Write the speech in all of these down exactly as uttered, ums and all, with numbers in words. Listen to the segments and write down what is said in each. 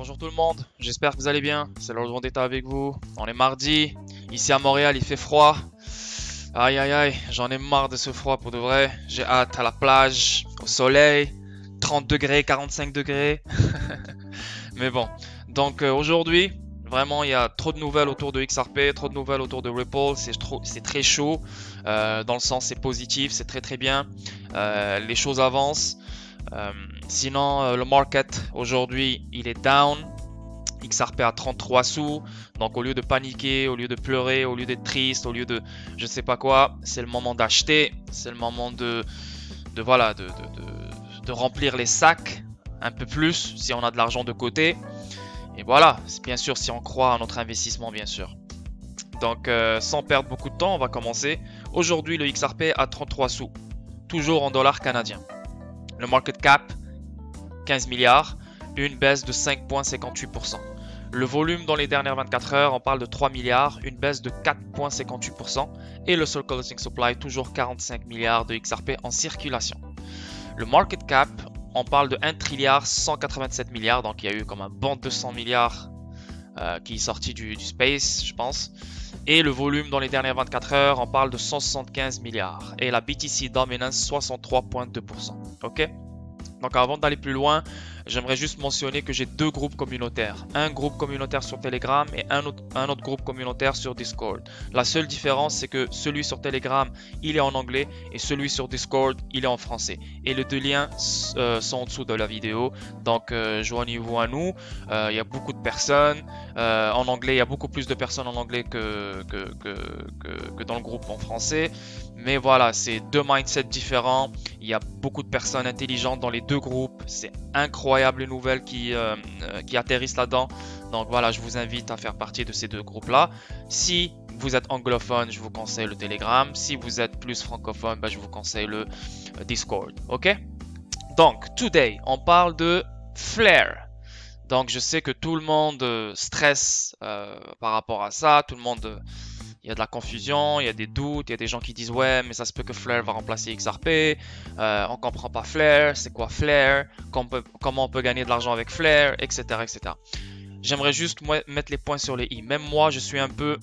Bonjour tout le monde, j'espère que vous allez bien, c'est Lord Vendetta avec vous. On est mardi, ici à Montréal il fait froid. Aïe aïe aïe, j'en ai marre de ce froid pour de vrai. J'ai hâte à la plage, au soleil, trente degrés, quarante-cinq degrés. Mais bon, donc euh, aujourd'hui, vraiment il y a trop de nouvelles autour de X R P, trop de nouvelles autour de Ripple, c'est trop, c'est très chaud. Euh, dans le sens c'est positif, c'est très très bien. Euh, les choses avancent. Euh, sinon, euh, le market aujourd'hui il est down. X R P à trente-trois sous. Donc, au lieu de paniquer, au lieu de pleurer, au lieu d'être triste, au lieu de je sais pas quoi, c'est le moment d'acheter. C'est le moment de, de voilà, de, de, de, de remplir les sacs un peu plus si on a de l'argent de côté. Et voilà, c'est bien sûr si on croit à notre investissement, bien sûr. Donc, euh, sans perdre beaucoup de temps, on va commencer. Aujourd'hui, le X R P à trente-trois sous, toujours en dollars canadiens. Le market cap, quinze milliards, une baisse de cinq virgule cinquante-huit pour cent. Le volume dans les dernières vingt-quatre heures, on parle de trois milliards, une baisse de quatre virgule cinquante-huit pour cent. Et le circulating supply, toujours quarante-cinq milliards de X R P en circulation. Le market cap, on parle de un trilliard cent quatre-vingt-sept milliards, donc il y a eu comme un bond de deux cents milliards euh, qui est sorti du, du space, je pense. Et le volume dans les dernières vingt-quatre heures, on parle de cent soixante-quinze milliards. Et la B T C dominance, soixante-trois virgule deux pour cent. Ok? Donc avant d'aller plus loin, j'aimerais juste mentionner que j'ai deux groupes communautaires. Un groupe communautaire sur Telegram et un autre, un autre groupe communautaire sur Discord. La seule différence, c'est que celui sur Telegram, il est en anglais et celui sur Discord, il est en français. Et les deux liens euh, sont en dessous de la vidéo. Donc euh, joignez-vous à nous. Euh, il y a beaucoup de personnes. Euh, en anglais, il y a beaucoup plus de personnes en anglais que, que, que, que, que dans le groupe en français. Mais voilà, c'est deux mindsets différents. Il y a beaucoup de personnes intelligentes dans les deux groupes. C'est incroyable les nouvelles qui, euh, qui atterrissent là-dedans. Donc voilà, je vous invite à faire partie de ces deux groupes-là. Si vous êtes anglophone, je vous conseille le Telegram. Si vous êtes plus francophone, bah, je vous conseille le Discord. Ok? Donc, today, on parle de Flare. Donc, je sais que tout le monde euh, stresse euh, par rapport à ça. Tout le monde... Euh, Il y a de la confusion, il y a des doutes, il y a des gens qui disent ouais mais ça se peut que Flare va remplacer X R P, euh, on comprend pas Flare, c'est quoi Flare, comment on peut gagner de l'argent avec Flare, et cetera et cetera. J'aimerais juste moi, mettre les points sur les i. Même moi je suis un peu...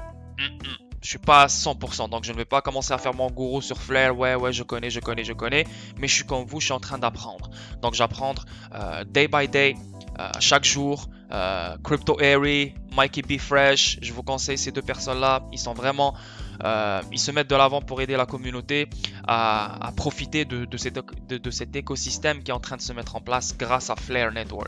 Je suis pas à cent pour cent, donc je ne vais pas commencer à faire mon gourou sur Flare, ouais ouais je connais, je connais, je connais, mais je suis comme vous, je suis en train d'apprendre. Donc j'apprends euh, day by day, euh, chaque jour. Euh, Crypto Airy, Mikey B Fresh, je vous conseille ces deux personnes-là. Ils sont vraiment, euh, ils se mettent de l'avant pour aider la communauté à, à profiter de, de, cet, de, de cet écosystème qui est en train de se mettre en place grâce à Flare Network.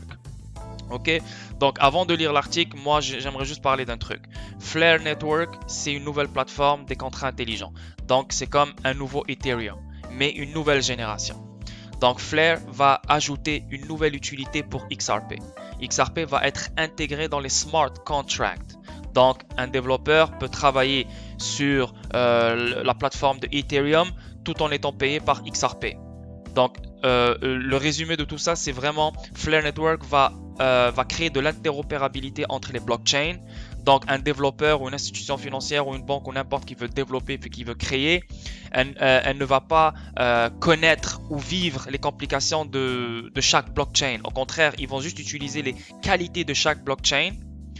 Ok, donc avant de lire l'article, moi j'aimerais juste parler d'un truc. Flare Network, c'est une nouvelle plateforme des contrats intelligents. Donc c'est comme un nouveau Ethereum, mais une nouvelle génération. Donc Flare va ajouter une nouvelle utilité pour X R P. X R P va être intégré dans les smart contracts. Donc un développeur peut travailler sur euh, la plateforme de Ethereum tout en étant payé par X R P. Donc euh, le résumé de tout ça, c'est vraiment Flare Network va, euh, va créer de l'interopérabilité entre les blockchains. Donc un développeur ou une institution financière ou une banque ou n'importe qui veut développer puis qui veut créer, elle, euh, elle ne va pas euh, connaître ou vivre les complications de, de chaque blockchain. Au contraire, ils vont juste utiliser les qualités de chaque blockchain.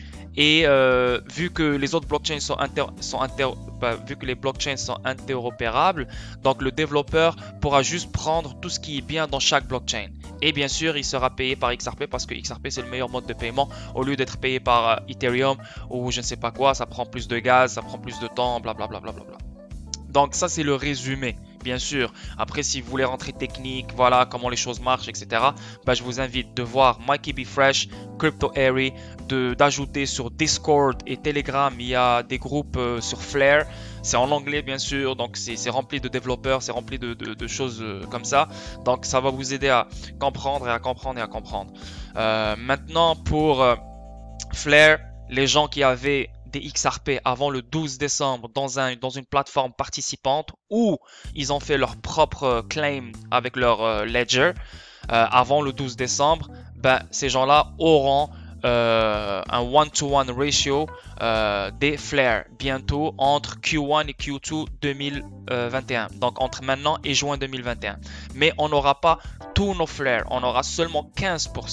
Et euh, vu que les autres blockchains sont, inter, sont inter, bah, vu que les blockchains sont interopérables, donc le développeur pourra juste prendre tout ce qui est bien dans chaque blockchain. Et bien sûr, il sera payé par X R P parce que X R P c'est le meilleur mode de paiement au lieu d'être payé par euh, Ethereum ou je ne sais pas quoi, ça prend plus de gaz, ça prend plus de temps, blablabla. Bla bla bla bla. Donc ça c'est le résumé, bien sûr. Après si vous voulez rentrer technique, voilà comment les choses marchent, et cetera. Bah, je vous invite de voir Mikey B Fresh, Crypto Airy, d'ajouter sur Discord et Telegram, il y a des groupes euh, sur Flare. C'est en anglais bien sûr, donc c'est rempli de développeurs, c'est rempli de, de, de choses euh, comme ça. Donc ça va vous aider à comprendre et à comprendre et à comprendre. Euh, maintenant pour euh, Flare, les gens qui avaient des X R P avant le douze décembre dans, un, dans une plateforme participante où ils ont fait leur propre claim avec leur euh, ledger euh, avant le douze décembre, ben, ces gens-là auront euh, un one-to-one ratio euh, des Flare bientôt entre Q un et Q deux deux mille vingt et un, donc entre maintenant et juin deux mille vingt et un. Mais on n'aura pas tous nos Flare, on aura seulement quinze pour cent.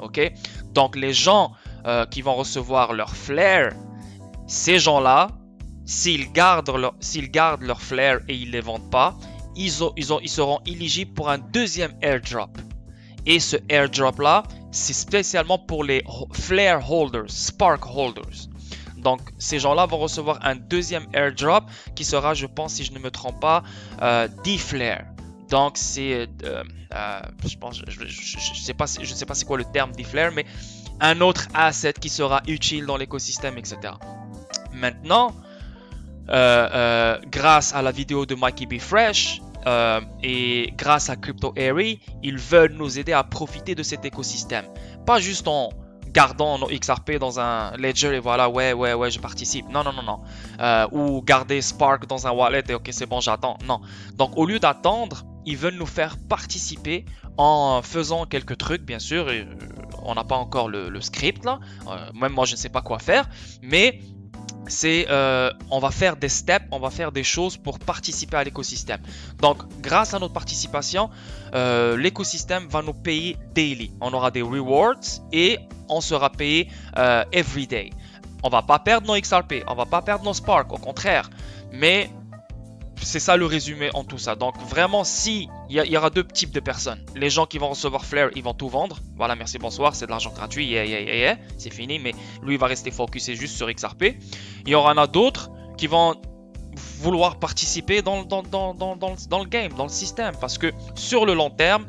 ok? Donc les gens euh, qui vont recevoir leur flare, ces gens-là, s'ils gardent leur, s'ils gardent leur flare et ils les vendent pas, ils, ont, ils, ont, ils seront éligibles pour un deuxième airdrop. Et ce airdrop là, c'est spécialement pour les flare holders, spark holders. Donc ces gens-là vont recevoir un deuxième airdrop qui sera, je pense, si je ne me trompe pas, euh, dix flares. Donc c'est, euh, euh, je pense, je, je, je, je sais pas, je ne sais pas c'est quoi le terme dix flares, mais un autre asset qui sera utile dans l'écosystème, et cetera. Maintenant, euh, euh, grâce à la vidéo de Mikey B. Fresh euh, et grâce à Crypto Airy, ils veulent nous aider à profiter de cet écosystème. Pas juste en gardant nos X R P dans un ledger et voilà, ouais, ouais, ouais, je participe. Non, non, non, non. Euh, ou garder Spark dans un wallet et ok, c'est bon, j'attends. Non. Donc, au lieu d'attendre, ils veulent nous faire participer en faisant quelques trucs, bien sûr. Et, euh, on n'a pas encore le, le script là. Euh, même moi, je ne sais pas quoi faire. Mais c'est euh, on va faire des steps, on va faire des choses pour participer à l'écosystème. Donc grâce à notre participation, euh, l'écosystème va nous payer daily. On aura des rewards et on sera payé euh, every day. On va pas perdre nos X R P, on va pas perdre nos Spark, au contraire. Mais c'est ça le résumé en tout ça. Donc vraiment, si il y, y aura deux types de personnes. Les gens qui vont recevoir Flare, ils vont tout vendre. Voilà, merci, bonsoir, c'est de l'argent gratuit, yeah, yeah, yeah, yeah. C'est fini, mais lui il va rester focusé juste sur X R P. Il y aura d'autres qui vont vouloir participer dans, dans, dans, dans, dans, dans le game, dans le système. Parce que sur le long terme,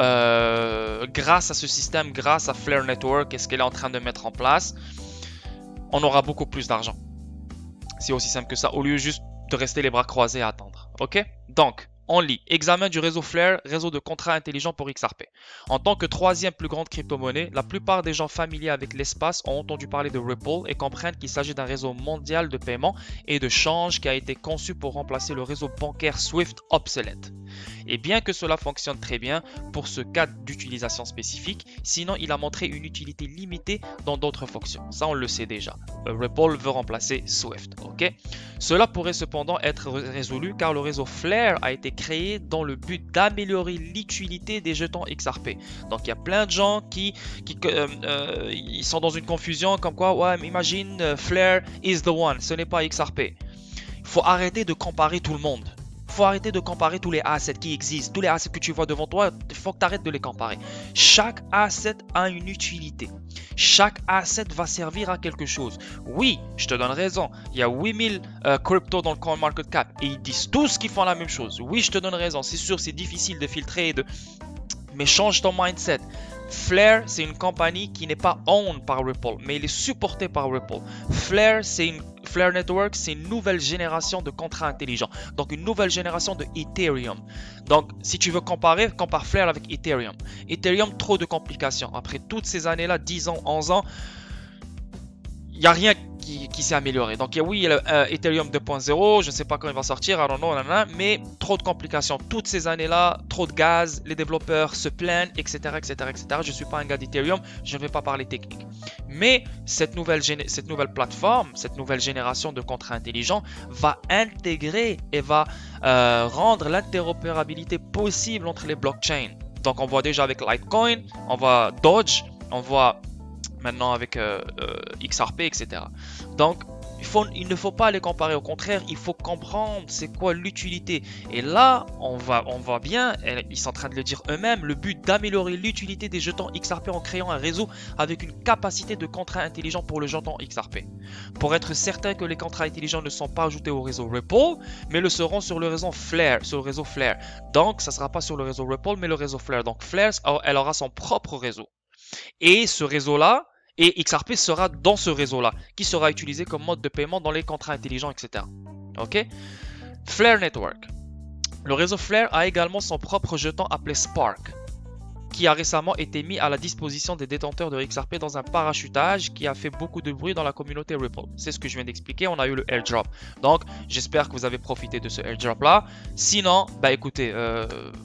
euh, grâce à ce système, grâce à Flare Network et ce qu'elle est en train de mettre en place, on aura beaucoup plus d'argent. C'est aussi simple que ça, au lieu juste de rester les bras croisés à attendre. Ok? Donc, on lit. Examen du réseau Flare, réseau de contrats intelligents pour X R P. En tant que troisième plus grande crypto-monnaie, la plupart des gens familiers avec l'espace ont entendu parler de Ripple et comprennent qu'il s'agit d'un réseau mondial de paiement et de change qui a été conçu pour remplacer le réseau bancaire Swift obsolète. Et bien que cela fonctionne très bien pour ce cas d'utilisation spécifique, sinon il a montré une utilité limitée dans d'autres fonctions. Ça, on le sait déjà. Ripple veut remplacer Swift. Ok? Cela pourrait cependant être résolu car le réseau Flare a été créé dans le but d'améliorer l'utilité des jetons X R P. Donc il y a plein de gens qui, qui euh, euh, ils sont dans une confusion comme quoi, ouais, mais imagine euh, Flare is the one, ce n'est pas X R P. Il faut arrêter de comparer tout le monde. Il faut arrêter de comparer tous les assets qui existent, tous les assets que tu vois devant toi, il faut que tu arrêtes de les comparer. Chaque asset a une utilité. Chaque asset va servir à quelque chose. Oui, je te donne raison. Il y a huit mille euh, cryptos dans le CoinMarketCap et ils disent tous qu'ils font la même chose. Oui, je te donne raison. C'est sûr, c'est difficile de filtrer, et de... mais change ton mindset. Flare, c'est une compagnie qui n'est pas owned par Ripple, mais elle est supportée par Ripple. Flare, c'est une Flare Network, c'est une nouvelle génération de contrats intelligents. Donc, une nouvelle génération de Ethereum. Donc, si tu veux comparer, compare Flare avec Ethereum. Ethereum, trop de complications. Après toutes ces années-là, dix ans, onze ans, il n'y a rien qui, qui s'est amélioré. Donc, oui, il y a le, euh, Ethereum deux point zéro, je ne sais pas quand il va sortir, I don't know, nanana, mais trop de complications. Toutes ces années-là, trop de gaz, les développeurs se plaignent, et cetera, et cetera, et cetera. Je ne suis pas un gars d'Ethereum, je ne vais pas parler technique. Mais cette nouvelle, cette nouvelle plateforme, cette nouvelle génération de contrats intelligents va intégrer et va euh, rendre l'interopérabilité possible entre les blockchains. Donc, on voit déjà avec Litecoin, on voit Doge, on voit maintenant avec euh, euh, X R P, et cetera. Donc, il, faut, il ne faut pas les comparer. Au contraire, il faut comprendre c'est quoi l'utilité. Et là, on va, on voit bien, ils sont en train de le dire eux-mêmes, le but d'améliorer l'utilité des jetons X R P en créant un réseau avec une capacité de contrats intelligents pour le jeton X R P. Pour être certain que les contrats intelligents ne sont pas ajoutés au réseau Ripple, mais le seront sur le réseau Flare. Sur le réseau Flare. Donc, ça ne sera pas sur le réseau Ripple, mais le réseau Flare. Donc, Flare, elle aura son propre réseau. Et ce réseau-là, et X R P sera dans ce réseau-là, qui sera utilisé comme mode de paiement dans les contrats intelligents, et cetera. Ok? Flare Network. Le réseau Flare a également son propre jeton appelé Spark, qui a récemment été mis à la disposition des détenteurs de X R P dans un parachutage qui a fait beaucoup de bruit dans la communauté Ripple. C'est ce que je viens d'expliquer, on a eu le airdrop. Donc, j'espère que vous avez profité de ce airdrop-là. Sinon, bah écoutez... Euh,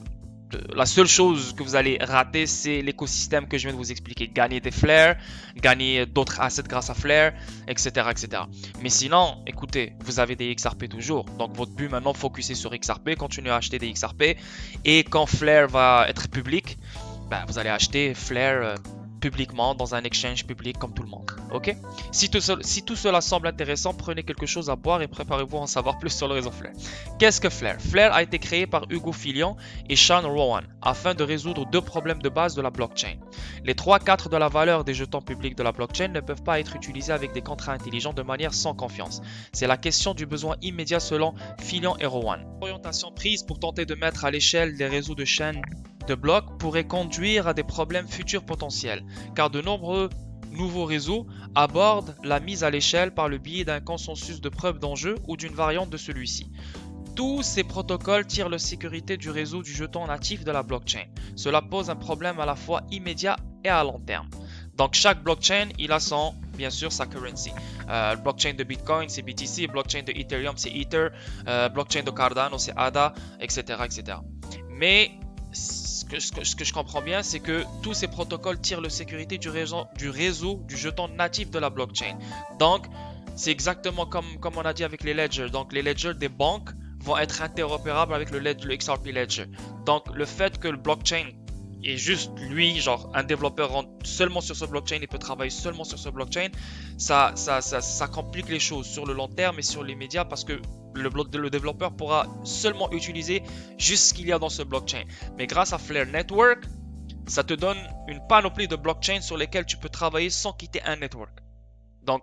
la seule chose que vous allez rater, c'est l'écosystème que je viens de vous expliquer. Gagner des flares, gagner d'autres assets grâce à Flare, et cetera, et cetera. Mais sinon, écoutez, vous avez des X R P toujours. Donc, votre but maintenant, focuser sur X R P, continuez à acheter des X R P. Et quand Flare va être public, bah, vous allez acheter Flare euh, publiquement dans un exchange public comme tout le monde. Ok? Si tout, si tout cela semble intéressant, prenez quelque chose à boire et préparez-vous à en savoir plus sur le réseau Flare. Qu'est-ce que Flare? Flare a été créé par Hugo Filion et Sean Rowan afin de résoudre deux problèmes de base de la blockchain. Les trois quarts de la valeur des jetons publics de la blockchain ne peuvent pas être utilisés avec des contrats intelligents de manière sans confiance. C'est la question du besoin immédiat selon Filion et Rowan. L'orientation prise pour tenter de mettre à l'échelle des réseaux de chaînes de blocs pourrait conduire à des problèmes futurs potentiels, car de nombreux nouveaux réseaux abordent la mise à l'échelle par le biais d'un consensus de preuve d'enjeu ou d'une variante de celui-ci. Tous ces protocoles tirent la sécurité du réseau du jeton natif de la blockchain. Cela pose un problème à la fois immédiat et à long terme. Donc chaque blockchain, il a son, bien sûr, sa currency. Euh, le blockchain de Bitcoin, c'est B T C, le blockchain de Ethereum, c'est Ether, euh, blockchain de Cardano, c'est A D A, et cetera, et cetera. Mais Ce que, ce, que, ce que je comprends bien, c'est que tous ces protocoles tirent la sécurité du réseau, du réseau du jeton natif de la blockchain. Donc, c'est exactement comme, comme on a dit avec les ledgers. Donc, les ledgers des banques vont être interopérables avec le, le X R P Ledger. Donc, le fait que le blockchain est juste lui, genre un développeur rentre seulement sur ce blockchain et peut travailler seulement sur ce blockchain, ça, ça, ça, ça complique les choses sur le long terme et sur les médias parce que Le, le développeur pourra seulement utiliser juste ce qu'il y a dans ce blockchain. Mais grâce à Flare Network, ça te donne une panoplie de blockchains sur lesquels tu peux travailler sans quitter un network. Donc,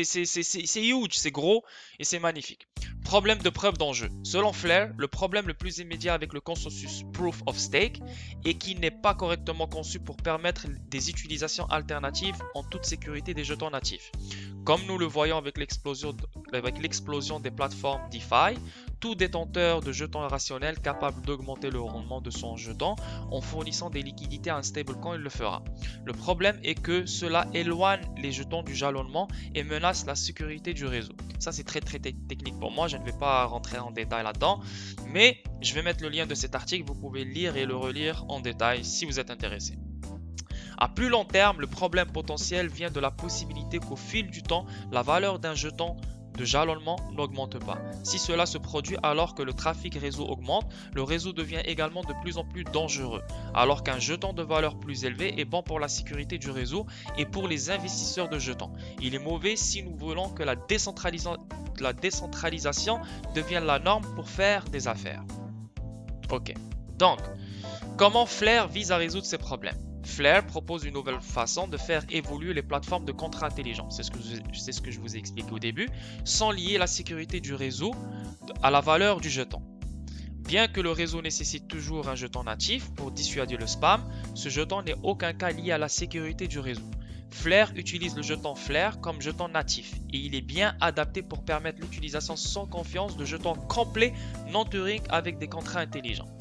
c'est huge, c'est gros et c'est magnifique. Problème de preuve d'enjeu. Selon Flare, le problème le plus immédiat avec le consensus Proof of Stake est qu'il n'est pas correctement conçu pour permettre des utilisations alternatives en toute sécurité des jetons natifs. Comme nous le voyons avec l'explosion avec l'explosion des plateformes DeFi, tout détenteur de jetons rationnels capable d'augmenter le rendement de son jeton en fournissant des liquidités à un stablecoin, il le fera. Le problème est que cela éloigne les jetons du jalonnement et menace la sécurité du réseau. Ça, c'est très très technique pour moi, je ne vais pas rentrer en détail là-dedans, mais je vais mettre le lien de cet article, vous pouvez lire et le relire en détail si vous êtes intéressé. À plus long terme, le problème potentiel vient de la possibilité qu'au fil du temps, la valeur d'un jeton de jalonnement n'augmente pas. Si cela se produit alors que le trafic réseau augmente, le réseau devient également de plus en plus dangereux, alors qu'un jeton de valeur plus élevée est bon pour la sécurité du réseau et pour les investisseurs de jetons. Il est mauvais si nous voulons que la, décentralisa la décentralisation devienne la norme pour faire des affaires. Ok, donc, comment Flare vise à résoudre ces problèmes? Flare propose une nouvelle façon de faire évoluer les plateformes de contrats intelligents, c'est ce, ce que je vous ai expliqué au début, sans lier la sécurité du réseau à la valeur du jeton. Bien que le réseau nécessite toujours un jeton natif pour dissuader le spam, ce jeton n'est aucun cas lié à la sécurité du réseau. Flare utilise le jeton Flare comme jeton natif et il est bien adapté pour permettre l'utilisation sans confiance de jetons complets non-Turing avec des contrats intelligents.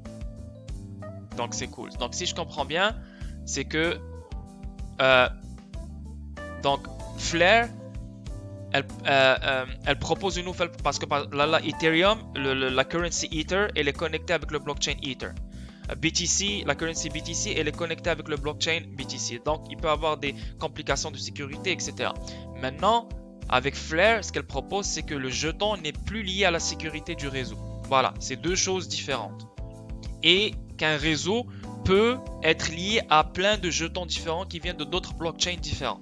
Donc c'est cool. Donc si je comprends bien, c'est que euh, donc Flare, elle, euh, euh, elle propose une nouvelle parce que là, là Ethereum, le, le, la currency Ether, elle est connectée avec le blockchain Ether. B T C, la currency B T C, elle est connectée avec le blockchain B T C. Donc il peut y avoir des complications de sécurité, et cetera. Maintenant, avec Flare, ce qu'elle propose, c'est que le jeton n'est plus lié à la sécurité du réseau. Voilà, c'est deux choses différentes. Et qu'un réseau peut être lié à plein de jetons différents qui viennent de d'autres blockchains différents.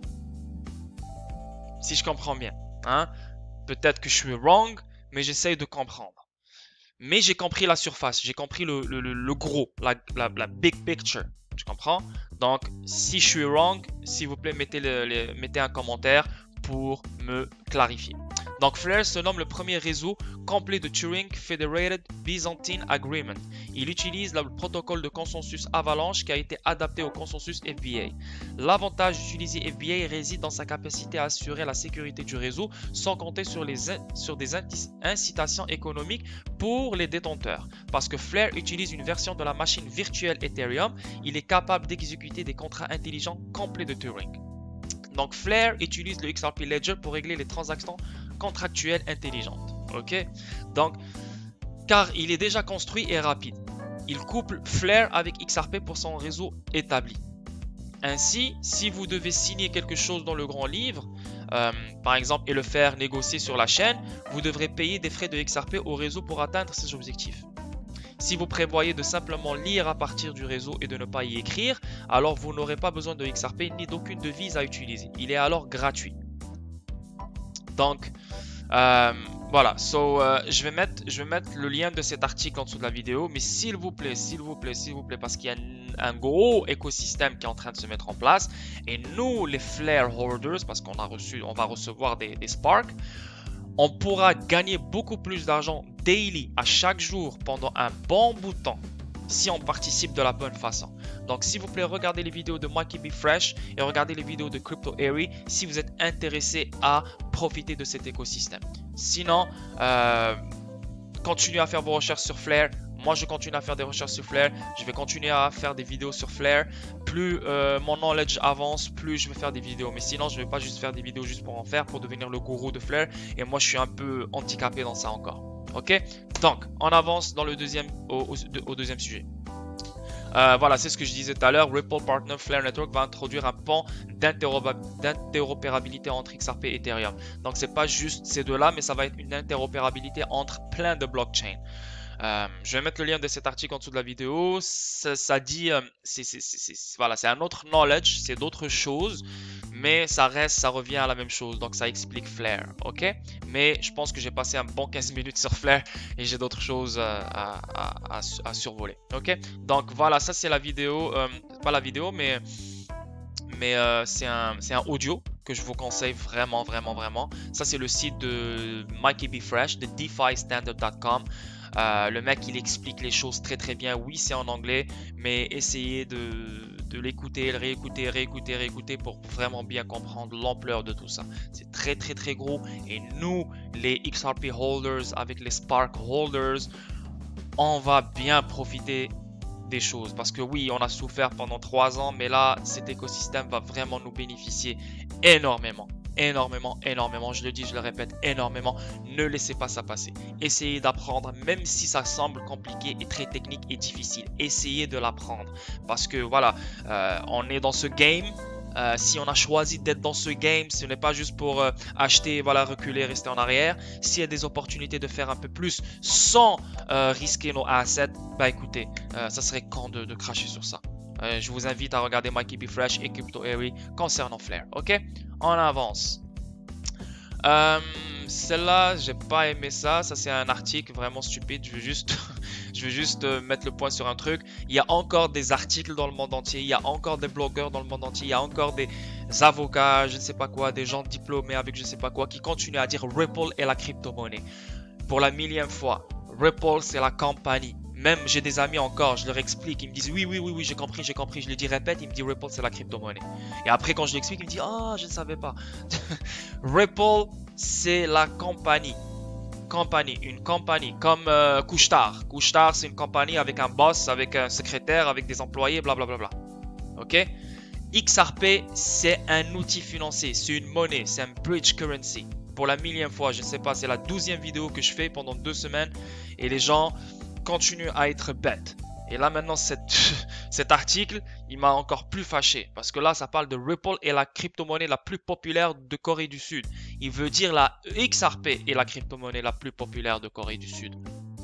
Si je comprends bien. Hein? Peut-être que je suis wrong, mais j'essaye de comprendre. Mais j'ai compris la surface, j'ai compris le, le, le gros, la, la, la big picture. Tu comprends? Donc, si je suis wrong, s'il vous plaît, mettez, le, le, mettez un commentaire pour me clarifier. Donc Flare se nomme le premier réseau complet de Turing Federated Byzantine Agreement. Il utilise le protocole de consensus Avalanche qui a été adapté au consensus F B A. L'avantage d'utiliser F B A réside dans sa capacité à assurer la sécurité du réseau sans compter sur, les sur des incitations économiques pour les détenteurs. Parce que Flare utilise une version de la machine virtuelle Ethereum, il est capable d'exécuter des contrats intelligents complets de Turing. Donc Flare utilise le X R P Ledger pour régler les transactions contractuelles intelligentes. Ok, donc car il est déjà construit et rapide. Il couple Flare avec X R P pour son réseau établi. Ainsi, si vous devez signer quelque chose dans le grand livre, euh, par exemple, et le faire négocier sur la chaîne, vous devrez payer des frais de X R P au réseau pour atteindre ces objectifs. Si vous prévoyez de simplement lire à partir du réseau et de ne pas y écrire, alors vous n'aurez pas besoin de X R P ni d'aucune devise à utiliser. Il est alors gratuit. Donc, euh, voilà. So, euh, je vais mettre, je vais mettre le lien de cet article en dessous de la vidéo. Mais s'il vous plaît, s'il vous plaît, s'il vous plaît, parce qu'il y a un, un gros écosystème qui est en train de se mettre en place. Et nous, les Flare Holders, parce qu'on a reçu, on va recevoir des, des Spark, on pourra gagner beaucoup plus d'argent daily à chaque jour pendant un bon bout de temps si on participe de la bonne façon. Donc s'il vous plaît, regardez les vidéos de MikeyBFresh et regardez les vidéos de CryptoAerie si vous êtes intéressé à profiter de cet écosystème. Sinon, euh, continuez à faire vos recherches sur Flare. Moi, je continue à faire des recherches sur Flare. Je vais continuer à faire des vidéos sur Flare. Plus euh, mon knowledge avance, plus je vais faire des vidéos. Mais sinon, je ne vais pas juste faire des vidéos juste pour en faire, pour devenir le gourou de Flare. Et moi, je suis un peu handicapé dans ça encore. Ok? Donc, on avance dans le deuxième, au, au, au deuxième sujet. Euh, voilà, c'est ce que je disais tout à l'heure. Ripple Partner Flare Network va introduire un pan d'interopérabilité entre X R P et Ethereum. Donc, c'est pas juste ces deux-là, mais ça va être une interopérabilité entre plein de blockchains. Euh, je vais mettre le lien de cet article en dessous de la vidéo. Ça, ça dit, euh, c'est voilà, c'est un autre knowledge, c'est d'autres choses, mais ça reste, ça revient à la même chose. Donc ça explique Flare, ok? Mais je pense que j'ai passé un bon quinze minutes sur Flare et j'ai d'autres choses à, à, à, à survoler, ok? Donc voilà, ça c'est la vidéo, euh, pas la vidéo, mais mais euh, c'est un, c'est un audio que je vous conseille vraiment, vraiment, vraiment. Ça c'est le site de MikeyBFresh, de DeFi Standard point com. Euh, le mec il explique les choses très très bien. Oui, c'est en anglais, mais essayez de, de l'écouter, le réécouter, réécouter, réécouter pour vraiment bien comprendre l'ampleur de tout ça. C'est très très très gros. Et nous, les X R P holders avec les Spark holders, on va bien profiter des choses. Parce que oui, on a souffert pendant trois ans, mais là, cet écosystème va vraiment nous bénéficier énormément. Énormément, énormément, je le dis, je le répète, énormément. Ne laissez pas ça passer. Essayez d'apprendre, même si ça semble compliqué et très technique et difficile. Essayez de l'apprendre. Parce que voilà, euh, on est dans ce game. Euh, si on a choisi d'être dans ce game, ce n'est pas juste pour euh, acheter, voilà, reculer, rester en arrière. S'il y a des opportunités de faire un peu plus sans euh, risquer nos assets, bah écoutez, euh, ça serait con de, de cracher sur ça. Euh, je vous invite à regarder MikeyBFresh et CryptoAerie concernant Flare. Ok, on avance. Euh, Celle-là, j'ai pas aimé ça. Ça, c'est un article vraiment stupide. Je veux juste, je veux juste euh, mettre le point sur un truc. Il y a encore des articles dans le monde entier. Il y a encore des blogueurs dans le monde entier. Il y a encore des avocats, je ne sais pas quoi, des gens diplômés avec je ne sais pas quoi, qui continuent à dire Ripple est la crypto-monnaie. Pour la millième fois, Ripple, c'est la compagnie. Même j'ai des amis encore, je leur explique, ils me disent oui, oui, oui, oui, j'ai compris, j'ai compris. Je lui dis répète, il me dit Ripple c'est la crypto-monnaie. Et après quand je lui explique, il me dit ah, oh, je ne savais pas. Ripple c'est la compagnie. Compagnie, une compagnie comme euh, Couche-Tard. Couche-Tard c'est une compagnie avec un boss, avec un secrétaire, avec des employés, blablabla. Ok? X R P c'est un outil financier, c'est une monnaie, c'est un bridge currency. Pour la millième fois, je ne sais pas, c'est la douzième vidéo que je fais pendant deux semaines et les gens continue à être bête. Et là maintenant cette, cet article il m'a encore plus fâché parce que là ça parle de Ripple et la crypto-monnaie la plus populaire de Corée du Sud. Il veut dire la X R P est la crypto-monnaie la plus populaire de Corée du Sud.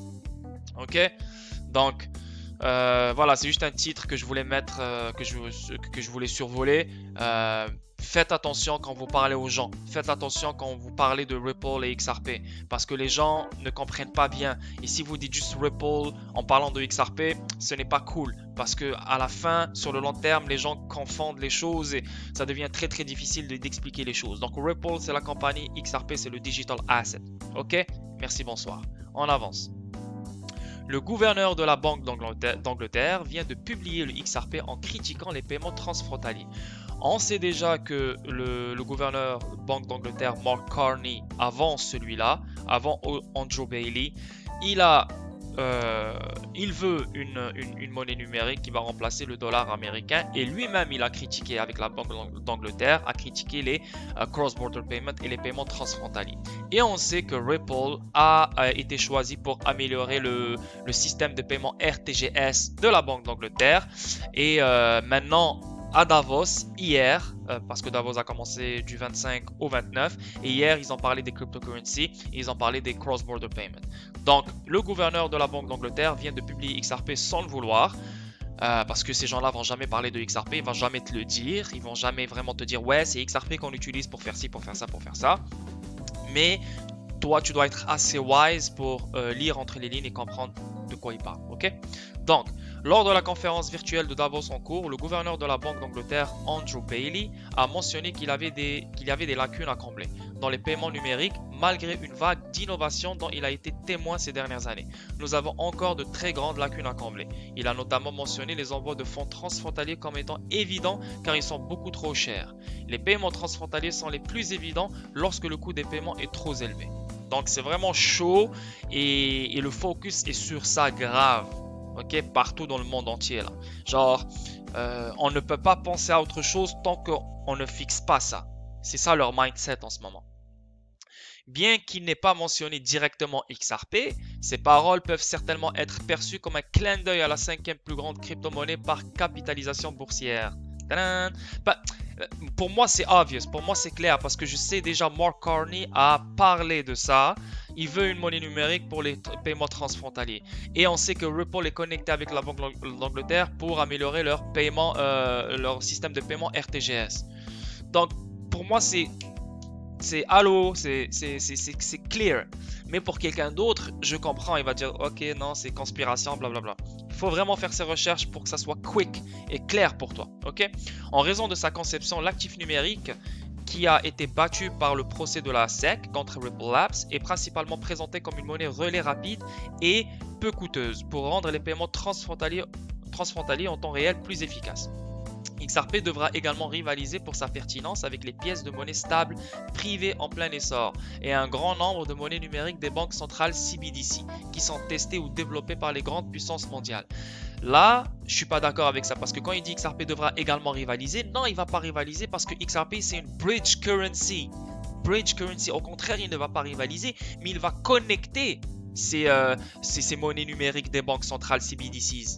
Ok, donc euh, voilà, c'est juste un titre que je voulais mettre, euh, que, je, que je voulais survoler. Euh, Faites attention quand vous parlez aux gens. Faites attention quand vous parlez de Ripple et X R P. Parce que les gens ne comprennent pas bien. Et si vous dites juste Ripple en parlant de X R P, ce n'est pas cool. Parce que à la fin, sur le long terme, les gens confondent les choses et ça devient très très difficile d'expliquer les choses. Donc Ripple, c'est la compagnie. X R P, c'est le digital asset. Ok? Merci, bonsoir. On avance. Le gouverneur de la Banque d'Angleterre vient de publier le X R P en critiquant les paiements transfrontaliers. On sait déjà que le, le gouverneur de la Banque d'Angleterre, Mark Carney, avant celui-là, avant Andrew Bailey, il, a, euh, il veut une, une, une monnaie numérique qui va remplacer le dollar américain. Et lui-même, il a critiqué, avec la Banque d'Angleterre, a critiqué les uh, cross-border payments et les paiements transfrontaliers. Et on sait que Ripple a, a été choisi pour améliorer le, le système de paiement R T G S de la Banque d'Angleterre. Et euh, maintenant, à Davos hier, euh, parce que Davos a commencé du vingt-cinq au vingt-neuf, et hier ils ont parlé des cryptocurrencies et ils ont parlé des cross-border payments. Donc le gouverneur de la Banque d'Angleterre vient de publier X R P sans le vouloir, euh, parce que ces gens-là vont jamais parler de X R P, ils vont jamais te le dire, ils vont jamais vraiment te dire ouais c'est X R P qu'on utilise pour faire ci, pour faire ça, pour faire ça. Mais toi tu dois être assez wise pour euh, lire entre les lignes et comprendre de quoi il parle, ok? Donc, lors de la conférence virtuelle de Davos en cours, le gouverneur de la Banque d'Angleterre, Andrew Bailey, a mentionné qu'il avait des, qu'il y avait des lacunes à combler dans les paiements numériques, malgré une vague d'innovation dont il a été témoin ces dernières années. Nous avons encore de très grandes lacunes à combler. Il a notamment mentionné les envois de fonds transfrontaliers comme étant évidents car ils sont beaucoup trop chers. Les paiements transfrontaliers sont les plus évidents lorsque le coût des paiements est trop élevé. Donc c'est vraiment chaud et, et le focus est sur ça grave. Ok, partout dans le monde entier là. Genre, euh, on ne peut pas penser à autre chose tant qu'on ne fixe pas ça. C'est ça leur mindset en ce moment. Bien qu'il n'ait pas mentionné directement X R P, ces paroles peuvent certainement être perçues comme un clin d'œil à la cinquième plus grande crypto-monnaie par capitalisation boursière. Tadam! Bah, pour moi c'est obvious, pour moi c'est clair parce que je sais déjà Mark Carney a parlé de ça. Il veut une monnaie numérique pour les paiements transfrontaliers. Et on sait que Ripple est connecté avec la Banque d'Angleterre pour améliorer leur paiement, euh, leur système de paiement R T G S. Donc pour moi c'est c'est allô, c'est clear. Mais pour quelqu'un d'autre, je comprends, il va dire ok non c'est conspiration, blablabla. Il faut vraiment faire ses recherches pour que ça soit quick et clair pour toi. Ok. En raison de sa conception, l'actif numérique qui a été battu par le procès de la S E C contre Ripple Labs est principalement présenté comme une monnaie relais rapide et peu coûteuse pour rendre les paiements transfrontaliers, transfrontaliers en temps réel plus efficaces. X R P devra également rivaliser pour sa pertinence avec les pièces de monnaie stables privées en plein essor et un grand nombre de monnaies numériques des banques centrales C B D C qui sont testées ou développées par les grandes puissances mondiales. Là, je suis pas d'accord avec ça parce que quand il dit X R P devra également rivaliser, non, il va pas rivaliser parce que X R P c'est une bridge currency. Bridge currency, au contraire, il ne va pas rivaliser, mais il va connecter ces, euh, ces, ces monnaies numériques des banques centrales C B D Cs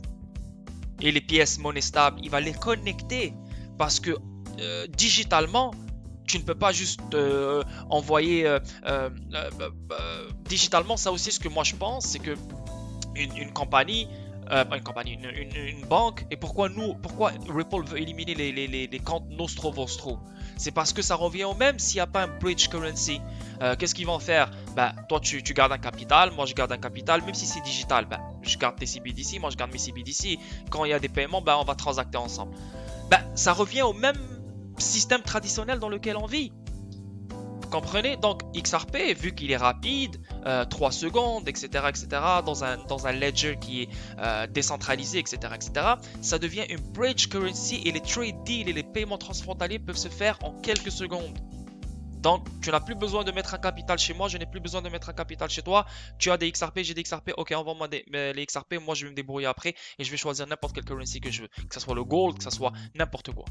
et les pièces monnaie stables. Il va les connecter parce que euh, digitalement, tu ne peux pas juste euh, envoyer euh, euh, euh, euh, digitalement. Ça aussi, ce que moi je pense, c'est que une, une compagnie Euh, pas une compagnie, une, une, une banque. Et pourquoi nous, pourquoi Ripple veut éliminer les, les, les, les comptes Nostro Vostro? C'est parce que ça revient au même s'il n'y a pas un bridge currency. Euh, Qu'est-ce qu'ils vont faire? Bah, toi tu, tu gardes un capital, moi je garde un capital, même si c'est digital. Bah, je garde tes C B D C, moi je garde mes C B D C. Quand il y a des paiements, bah, on va transacter ensemble. Bah, ça revient au même système traditionnel dans lequel on vit. Vous comprenez? Donc X R P, vu qu'il est rapide, euh, trois secondes, et cetera, et cetera, dans un, dans un ledger qui est euh, décentralisé, et cetera, et cetera, ça devient une bridge currency et les trade deals et les paiements transfrontaliers peuvent se faire en quelques secondes. Donc, tu n'as plus besoin de mettre un capital chez moi, je n'ai plus besoin de mettre un capital chez toi. Tu as des X R P, j'ai des X R P, ok, envoie-moi les X R P, moi je vais me débrouiller après et je vais choisir n'importe quelle currency que je veux, que ce soit le gold, que ce soit n'importe quoi.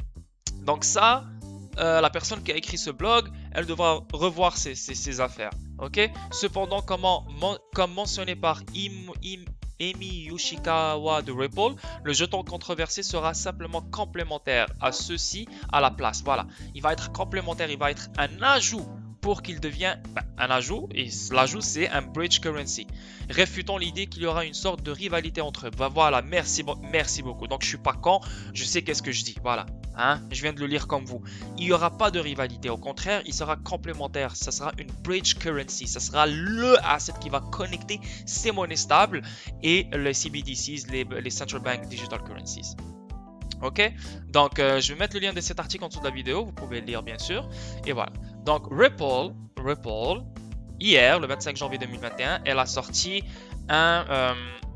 Donc ça, euh, la personne qui a écrit ce blog, elle devra revoir ses, ses, ses affaires, ok. Cependant, comment, mon, comme mentionné par Im, Im, Emi Yoshikawa de Ripple, le jeton controversé sera simplement complémentaire à ceux-ci à la place. Voilà, il va être complémentaire, il va être un ajout pour qu'il devienne ben, un ajout, et l'ajout c'est un bridge currency. Réfutons l'idée qu'il y aura une sorte de rivalité entre eux. Ben, voilà, merci, merci beaucoup. Donc je suis pas con, je sais qu'est-ce que je dis. Voilà, hein, je viens de le lire comme vous. Il n'y aura pas de rivalité, au contraire, il sera complémentaire. Ça sera une bridge currency, ça sera le asset qui va connecter ces monnaies stables et les C B D Cs, les, les Central Bank Digital Currencies. Ok, donc euh, je vais mettre le lien de cet article en dessous de la vidéo, vous pouvez le lire bien sûr. Et voilà, donc Ripple, Ripple, hier, le vingt-cinq janvier deux mille vingt et un, elle a sorti un, euh,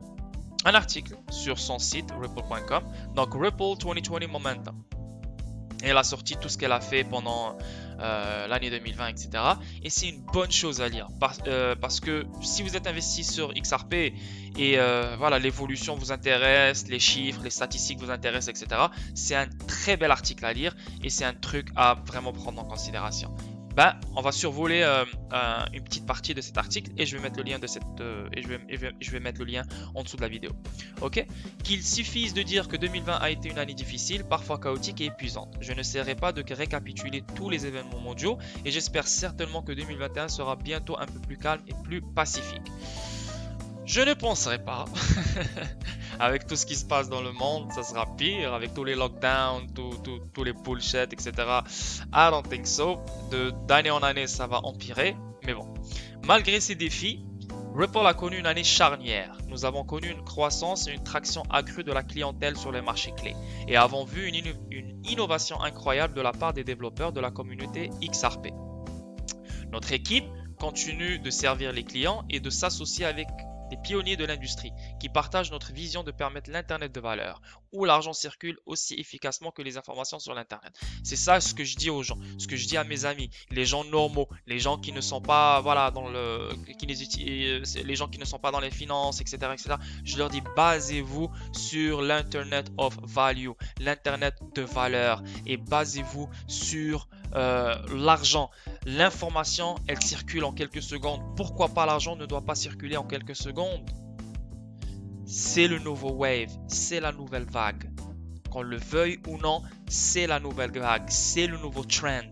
un article sur son site ripple point com, donc Ripple vingt vingt Momentum. Et elle a sorti tout ce qu'elle a fait pendant euh, l'année deux mille vingt, et cetera. Et c'est une bonne chose à lire parce, euh, parce que si vous êtes investi sur X R P et euh, voilà, l'évolution vous intéresse, les chiffres, les statistiques vous intéressent, et cetera. C'est un très bel article à lire et c'est un truc à vraiment prendre en considération. ben, on va survoler euh, euh, une petite partie de cet article et je vais mettre le lien de cette euh, et je vais, et je vais, je vais mettre le lien en dessous de la vidéo. Ok, qu'il suffise de dire que deux mille vingt a été une année difficile, parfois chaotique et épuisante. Je n'essaierai pas de récapituler tous les événements mondiaux et j'espère certainement que deux mille vingt et un sera bientôt un peu plus calme et plus pacifique. Je ne penserai pas. Avec tout ce qui se passe dans le monde, ça sera pire. Avec tous les lockdowns, tous les bullshit, et cetera. I don't think so. D'année en année, ça va empirer. Mais bon. Malgré ces défis, Ripple a connu une année charnière. Nous avons connu une croissance et une traction accrue de la clientèle sur les marchés clés. Et avons vu une, inno une innovation incroyable de la part des développeurs de la communauté X R P. Notre équipe continue de servir les clients et de s'associer avec des pionniers de l'industrie qui partagent notre vision de permettre l'internet de valeur où l'argent circule aussi efficacement que les informations sur l'internet. C'est ça ce que je dis aux gens, ce que je dis à mes amis, les gens normaux, les gens qui ne sont pas voilà dans le qui les utilisent, les gens qui ne sont pas dans les finances, etc., etc. Je leur dis basez-vous sur l'internet of value, l'internet de valeur et basez-vous sur euh, l'argent. L'information, elle circule en quelques secondes. Pourquoi pas l'argent ne doit pas circuler en quelques secondes? C'est le nouveau wave, c'est la nouvelle vague. Qu'on le veuille ou non, c'est la nouvelle vague, c'est le nouveau trend.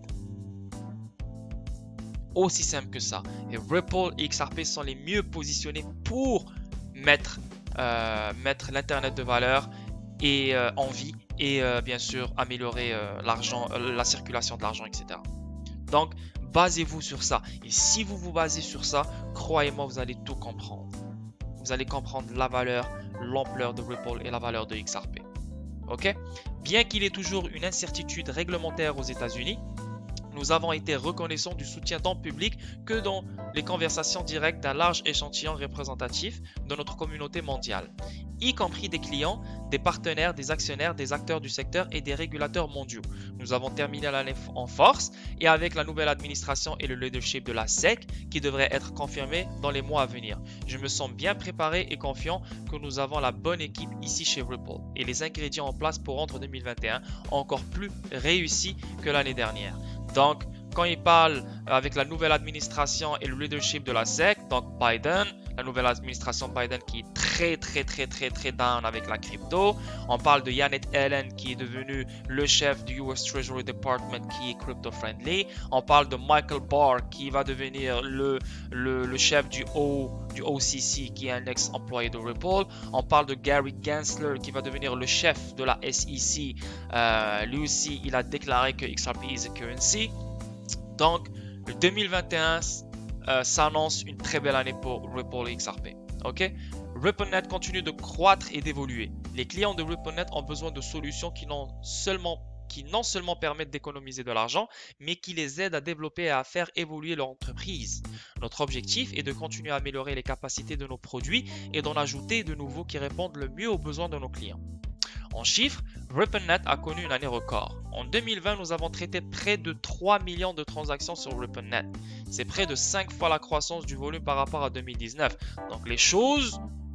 Aussi simple que ça. Et Ripple et X R P sont les mieux positionnés pour mettre, euh, mettre l'internet de valeur et euh, en vie et euh, bien sûr améliorer euh, l'argent, euh, la circulation de l'argent, et cetera. Donc, basez-vous sur ça. Et si vous vous basez sur ça, croyez-moi, vous allez tout comprendre. Vous allez comprendre la valeur, l'ampleur de Ripple et la valeur de X R P. Ok? Bien qu'il y ait toujours une incertitude réglementaire aux États-Unis, nous avons été reconnaissants du soutien tant public que dans les conversations directes d'un large échantillon représentatif de notre communauté mondiale, y compris des clients, des partenaires, des actionnaires, des acteurs du secteur et des régulateurs mondiaux. Nous avons terminé l'année en force et avec la nouvelle administration et le leadership de la S E C qui devrait être confirmé dans les mois à venir. Je me sens bien préparé et confiant que nous avons la bonne équipe ici chez Ripple et les ingrédients en place pour rendre deux mille vingt et un encore plus réussi que l'année dernière. Donc, quand il parle avec la nouvelle administration et le leadership de la S E C, donc Biden, la nouvelle administration Biden qui est très très très très très down avec la crypto. On parle de Janet Yellen qui est devenu le chef du U S Treasury Department qui est crypto friendly. On parle de Michael Barr qui va devenir le, le, le chef du, o, du O C C qui est un ex-employé de Ripple. On parle de Gary Gensler qui va devenir le chef de la S E C. Euh, lui aussi, il a déclaré que X R P is a currency. Donc, le deux mille vingt et un euh, s'annonce une très belle année pour Ripple et X R P. Ok? RippleNet continue de croître et d'évoluer. Les clients de RippleNet ont besoin de solutions qui non seulement, qui non seulement permettent d'économiser de l'argent, mais qui les aident à développer et à faire évoluer leur entreprise. Notre objectif est de continuer à améliorer les capacités de nos produits et d'en ajouter de nouveaux qui répondent le mieux aux besoins de nos clients. En chiffres, RippleNet a connu une année record. En deux mille vingt, nous avons traité près de trois millions de transactions sur RippleNet. C'est près de cinq fois la croissance du volume par rapport à deux mille dix-neuf. Donc les choses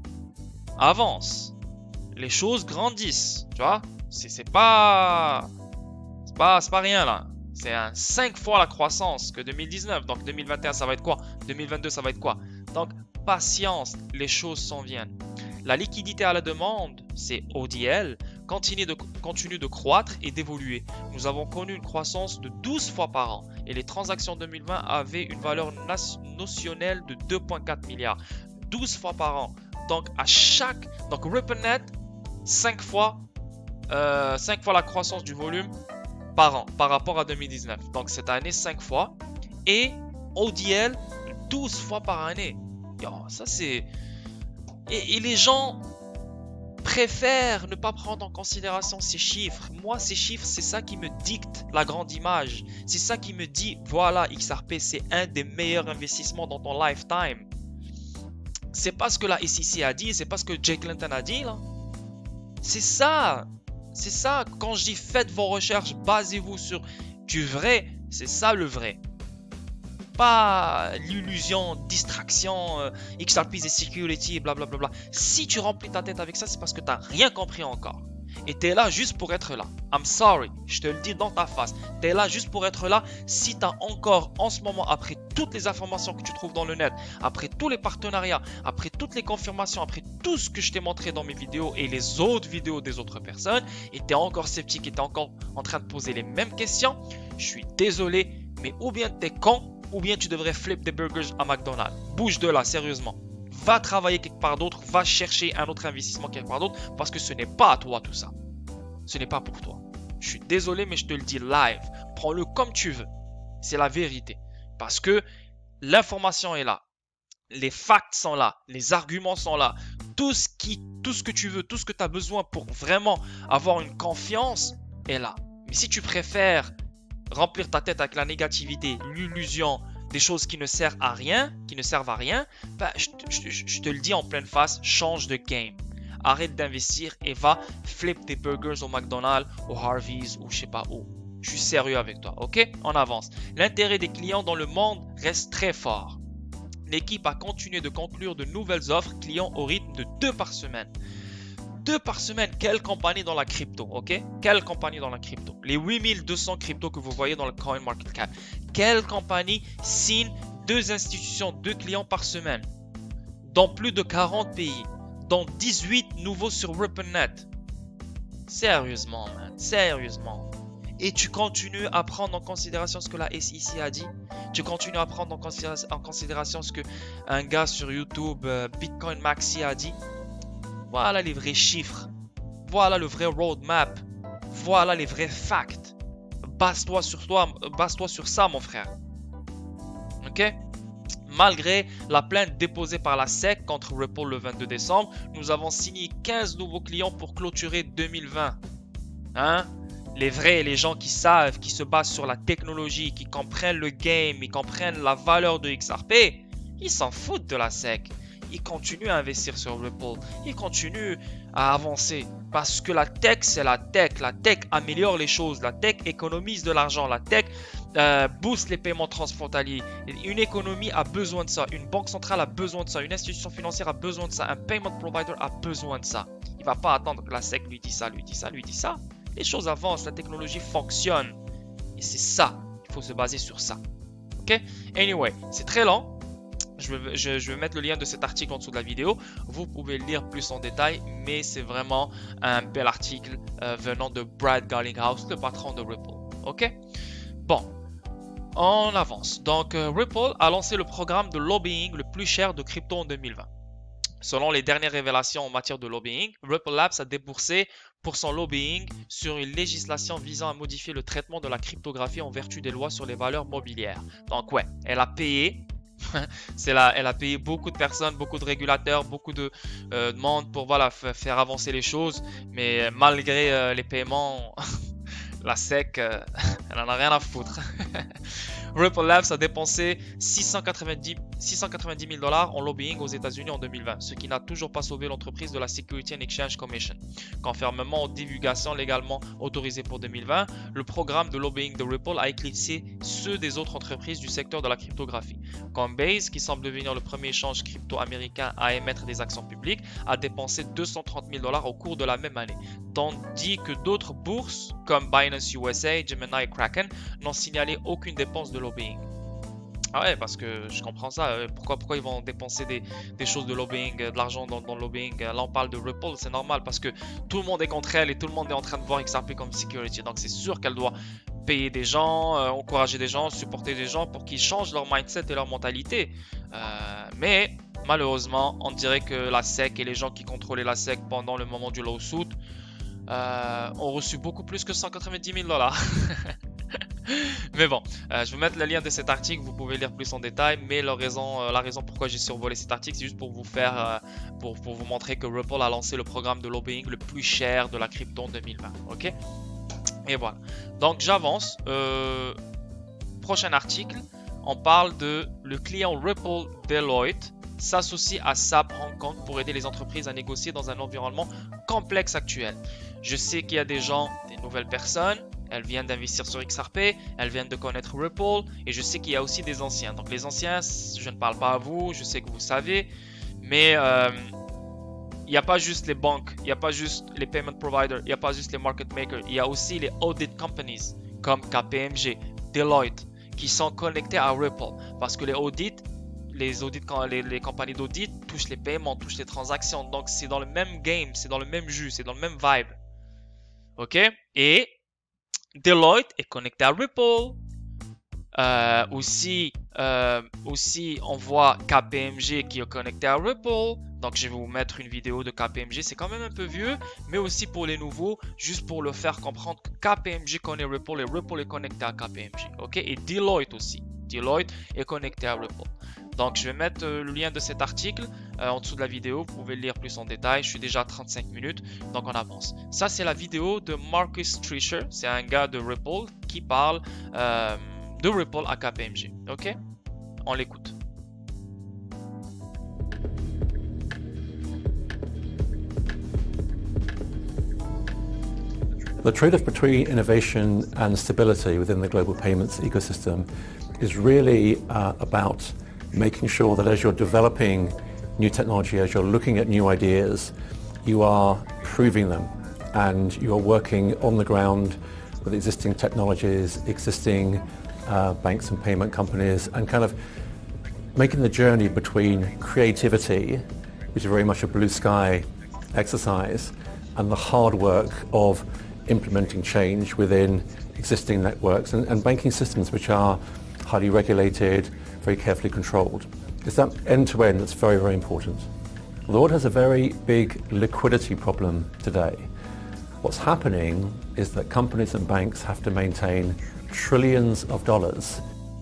avancent. Les choses grandissent. Tu vois? C'est pas... C'est pas, pas rien là. C'est cinq fois la croissance que deux mille dix-neuf. Donc deux mille vingt et un, ça va être quoi? deux mille vingt-deux, ça va être quoi? Donc patience, les choses s'en viennent. La liquidité à la demande, c'est O D L, continue de, continue de croître et d'évoluer. Nous avons connu une croissance de douze fois par an et les transactions deux mille vingt avaient une valeur notionnelle de deux virgule quatre milliards. douze fois par an. Donc à chaque... Donc RippleNet, cinq fois, euh, cinq fois la croissance du volume par an par rapport à deux mille dix-neuf. Donc cette année, cinq fois. Et O D L, douze fois par année. Yo, ça c'est... Et, et les gens préfèrent ne pas prendre en considération ces chiffres. Moi, ces chiffres, c'est ça qui me dicte la grande image. C'est ça qui me dit, voilà, X R P, c'est un des meilleurs investissements dans ton lifetime. C'est pas ce que la S E C a dit, c'est pas ce que Jay Clayton a dit, là. C'est ça. C'est ça. Quand je dis faites vos recherches, basez-vous sur du vrai, c'est ça le vrai. Pas l'illusion, distraction, euh, X R P is security, blablabla. Si tu remplis ta tête avec ça, c'est parce que tu n'as rien compris encore. Et tu es là juste pour être là. I'm sorry, je te le dis dans ta face. Tu es là juste pour être là. Si tu as encore en ce moment, après toutes les informations que tu trouves dans le net, après tous les partenariats, après toutes les confirmations, après tout ce que je t'ai montré dans mes vidéos et les autres vidéos des autres personnes, et tu es encore sceptique et tu es encore en train de poser les mêmes questions, je suis désolé, mais ou bien tu es con, ou bien tu devrais flip des burgers à McDonald's. Bouge de là, sérieusement. Va travailler quelque part d'autre, va chercher un autre investissement quelque part d'autre, parce que ce n'est pas à toi tout ça. Ce n'est pas pour toi. Je suis désolé, mais je te le dis live. Prends-le comme tu veux. C'est la vérité. Parce que l'information est là. Les facts sont là. Les arguments sont là. Tout ce, qui, tout ce que tu veux, tout ce que tu as besoin pour vraiment avoir une confiance est là. Mais si tu préfères remplir ta tête avec la négativité, l'illusion, des choses qui ne servent à rien, qui ne servent à rien, bah, je, je, je te le dis en pleine face, change de game. Arrête d'investir et va flip des burgers au McDonald's, au Harvey's ou je sais pas où. Je suis sérieux avec toi, ok? On avance. L'intérêt des clients dans le monde reste très fort. L'équipe a continué de conclure de nouvelles offres clients au rythme de deux par semaine. Deux par semaine, quelle compagnie dans la crypto, ok? Quelle compagnie dans la crypto? Les huit mille deux cents cryptos que vous voyez dans le CoinMarketCap. Quelle compagnie signe deux institutions, deux clients par semaine? Dans plus de quarante pays. Dans dix-huit nouveaux sur RippleNet. Sérieusement, man. Sérieusement. Et tu continues à prendre en considération ce que la S E C a dit. Tu continues à prendre en considération, en considération ce que un gars sur YouTube, euh, Bitcoin Maxi, a dit. Voilà les vrais chiffres. Voilà le vrai roadmap. Voilà les vrais facts. Base-toi sur toi, base-toi sur ça, mon frère. Ok? Malgré la plainte déposée par la S E C contre Ripple le vingt-deux décembre, nous avons signé quinze nouveaux clients pour clôturer deux mille vingt. Hein? Les vrais, les gens qui savent, qui se basent sur la technologie, qui comprennent le game, ils comprennent la valeur de X R P, ils s'en foutent de la S E C. Ils continuent à investir sur Ripple. Ils continuent à avancer. Parce que la tech, c'est la tech. La tech améliore les choses. La tech économise de l'argent. La tech euh, booste les paiements transfrontaliers. Une économie a besoin de ça. Une banque centrale a besoin de ça. Une institution financière a besoin de ça. Un payment provider a besoin de ça. Il ne va pas attendre que la S E C lui dise ça, lui dit ça, lui dit ça. Les choses avancent. La technologie fonctionne. Et c'est ça. Il faut se baser sur ça. Ok? Anyway, c'est très lent. Je vais, je, je vais mettre le lien de cet article en dessous de la vidéo. Vous pouvez le lire plus en détail, mais c'est vraiment un bel article euh, venant de Brad Garlinghouse, le patron de Ripple. Ok? Bon, on avance. Donc, euh, Ripple a lancé le programme de lobbying le plus cher de crypto en deux mille vingt. Selon les dernières révélations en matière de lobbying, Ripple Labs a déboursé pour son lobbying sur une législation visant à modifier le traitement de la cryptographie en vertu des lois sur les valeurs mobilières. Donc, ouais, elle a payé. C'est là, elle a payé beaucoup de personnes, beaucoup de régulateurs, beaucoup de euh, monde pour voilà, faire avancer les choses. Mais malgré euh, les paiements, la S E C, euh, elle en a rien à foutre. Ripple Labs a dépensé six cent quatre-vingt-dix mille dollars en lobbying aux États-Unis en deux mille vingt, ce qui n'a toujours pas sauvé l'entreprise de la Security and Exchange Commission. Conformément aux divulgations légalement autorisées pour deux mille vingt, le programme de lobbying de Ripple a éclipsé ceux des autres entreprises du secteur de la cryptographie. Coinbase, qui semble devenir le premier échange crypto américain à émettre des actions publiques, a dépensé deux cent trente mille dollars au cours de la même année, tandis que d'autres bourses comme Binance U S A, Gemini et Kraken n'ont signalé aucune dépense de lobbying. Ah ouais, parce que je comprends ça. Pourquoi, pourquoi ils vont dépenser des, des choses de lobbying, de l'argent dans, dans le lobbying? Là, on parle de Ripple, c'est normal parce que tout le monde est contre elle et tout le monde est en train de voir X R P comme security. Donc, c'est sûr qu'elle doit payer des gens, euh, encourager des gens, supporter des gens pour qu'ils changent leur mindset et leur mentalité. Euh, mais malheureusement, on dirait que la S E C et les gens qui contrôlaient la S E C pendant le moment du lawsuit euh, ont reçu beaucoup plus que cent quatre-vingt-dix mille dollars. Mais bon, euh, je vais mettre le lien de cet article, vous pouvez lire plus en détail, mais la raison, euh, la raison pourquoi j'ai survolé cet article, c'est juste pour vous faire, euh, pour, pour vous montrer que Ripple a lancé le programme de lobbying le plus cher de la crypto en deux mille vingt, ok? Et voilà, donc j'avance, euh, prochain article, on parle de le client Ripple Deloitte s'associe à S A P Hong Kong pour aider les entreprises à négocier dans un environnement complexe actuel. Je sais qu'il y a des gens, des nouvelles personnes, elles viennent d'investir sur X R P, elles viennent de connaître Ripple, et je sais qu'il y a aussi des anciens. Donc les anciens, je ne parle pas à vous, je sais que vous savez, mais euh, il n'y a pas juste les banques, il n'y a pas juste les payment providers, il n'y a pas juste les market makers, il y a aussi les audit companies comme K P M G, Deloitte, qui sont connectés à Ripple. Parce que les audits, les audits, les, les compagnies d'audit touchent les paiements, touchent les transactions. Donc c'est dans le même game, c'est dans le même jus, c'est dans le même vibe. Ok? Et Deloitte est connecté à Ripple. Euh, aussi, euh, aussi, on voit K P M G qui est connecté à Ripple. Donc, je vais vous mettre une vidéo de K P M G. C'est quand même un peu vieux, mais aussi pour les nouveaux, juste pour le faire comprendre que K P M G connaît Ripple et Ripple est connecté à K P M G. Ok? Et Deloitte aussi. Deloitte est connecté à Ripple. Donc, je vais mettre euh, le lien de cet article euh, en dessous de la vidéo. Vous pouvez le lire plus en détail. Je suis déjà à trente-cinq minutes, donc on avance. Ça, c'est la vidéo de Marcus Treasure. C'est un gars de Ripple qui parle euh, de Ripple à K P M G. Ok? On l'écoute. The trade-off between innovation and stability within the global payments ecosystem is really uh, about making sure that as you're developing new technology, as you're looking at new ideas, you are proving them and you are working on the ground with existing technologies, existing uh, banks and payment companies, and kind of making the journey between creativity, which is very much a blue sky exercise, and the hard work of implementing change within existing networks and, and banking systems which are highly regulated, very carefully controlled. It's that end-to-end that's very, very important. The world has a very big liquidity problem today. What's happening is that companies and banks have to maintain trillions of dollars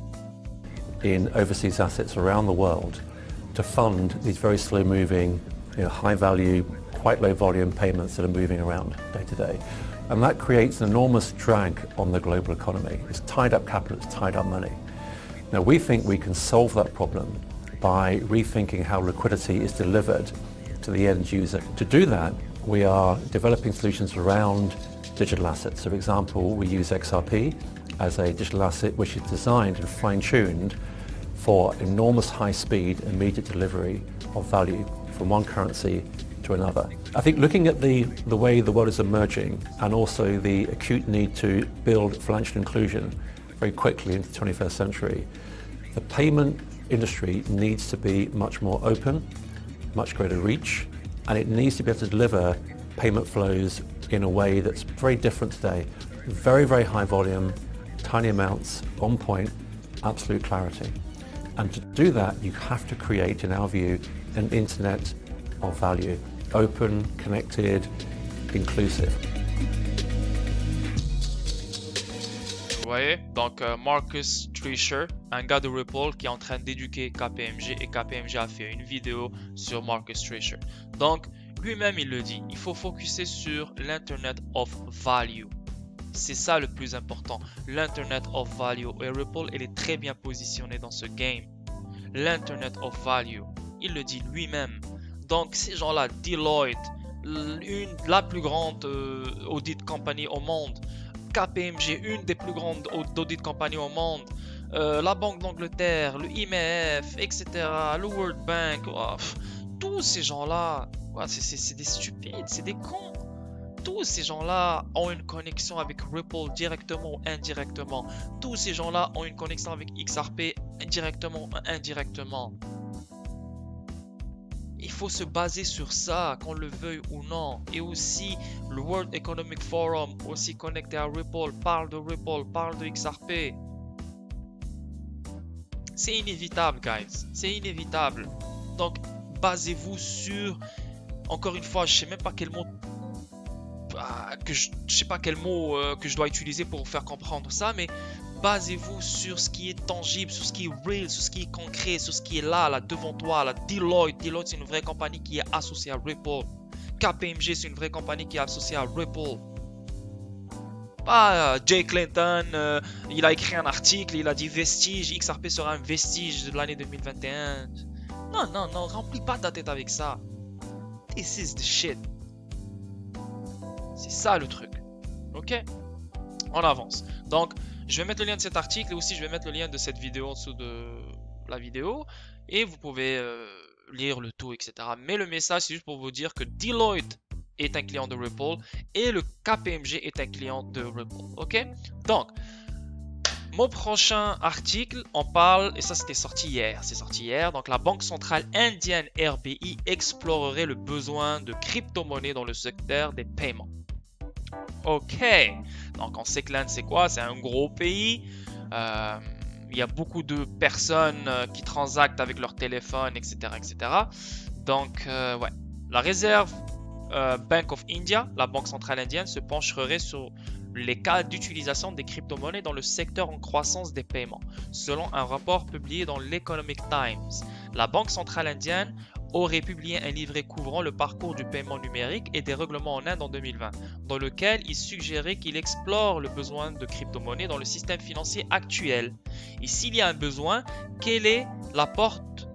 in overseas assets around the world to fund these very slow-moving, you know, high-value, quite low-volume payments that are moving around day to day. And that creates an enormous drag on the global economy. It's tied up capital, it's tied up money. Now we think we can solve that problem by rethinking how liquidity is delivered to the end user. To do that, we are developing solutions around digital assets. So for example, we use X R P as a digital asset which is designed and fine-tuned for enormous high speed, immediate delivery of value from one currency to another. I think looking at the, the way the world is emerging and also the acute need to build financial inclusion very quickly into the twenty-first century, the payment industry needs to be much more open, much greater reach, and it needs to be able to deliver payment flows in a way that's very different today. Very, very high volume, tiny amounts, on point, absolute clarity. And to do that, you have to create, in our view, an internet of value. Open, connected, inclusive. Vous voyez, donc euh, Marcus Treasure, un gars de Ripple qui est en train d'éduquer K P M G, et K P M G a fait une vidéo sur Marcus Treasure. Donc lui-même il le dit, il faut focuser sur l'Internet of Value. C'est ça le plus important, l'Internet of Value. Et Ripple, elle est très bien positionnée dans ce game. L'Internet of Value, il le dit lui-même. Donc ces gens-là, Deloitte, une, la plus grande euh, audit company au monde, K P M G, une des plus grandes audit compagnies au monde, euh, la Banque d'Angleterre, le I M F, et cetera, le World Bank, oh, pff, tous ces gens-là, ouais, c'est des stupides, c'est des cons. Tous ces gens-là ont une connexion avec Ripple directement ou indirectement. Tous ces gens-là ont une connexion avec X R P directement ou indirectement. Il faut se baser sur ça, qu'on le veuille ou non. Et aussi, le World Economic Forum, aussi connecté à Ripple, parle de Ripple, parle de X R P. C'est inévitable, guys. C'est inévitable. Donc, basez-vous sur... Encore une fois, je sais même pas quel mot... que je, je sais pas quel mot euh, que je dois utiliser pour vous faire comprendre ça, mais basez-vous sur ce qui est tangible, sur ce qui est real, sur ce qui est concret, sur ce qui est là, là devant toi. Là, Deloitte, Deloitte c'est une vraie compagnie qui est associée à Ripple. K P M G c'est une vraie compagnie qui est associée à Ripple. Pas euh, Jay Clayton, euh, il a écrit un article, il a dit vestige, X R P sera un vestige de l'année deux mille vingt et un. Non, non, non, remplis pas ta tête avec ça. This is the shit. C'est ça le truc. Ok? On avance. Donc, je vais mettre le lien de cet article et aussi je vais mettre le lien de cette vidéo en dessous de la vidéo. Et vous pouvez euh, lire le tout, et cetera. Mais le message, c'est juste pour vous dire que Deloitte est un client de Ripple et le K P M G est un client de Ripple. Ok? Donc, mon prochain article, on parle, et ça c'était sorti hier, c'est sorti hier, donc la banque centrale indienne R B I explorerait le besoin de crypto-monnaies dans le secteur des paiements. Ok, donc on sait que l'Inde c'est quoi? C'est un gros pays, euh, il y a beaucoup de personnes qui transactent avec leur téléphone, et cetera, et cetera. Donc, euh, ouais, la réserve euh, Bank of India, la banque centrale indienne, se pencherait sur les cas d'utilisation des crypto-monnaies dans le secteur en croissance des paiements. Selon un rapport publié dans l'Economic Times, la Banque centrale indienne aurait publié un livret couvrant le parcours du paiement numérique et des règlements en Inde en deux mille vingt, dans lequel il suggérait qu'il explore le besoin de crypto-monnaies dans le système financier actuel. Et s'il y a un besoin, quelle est la porte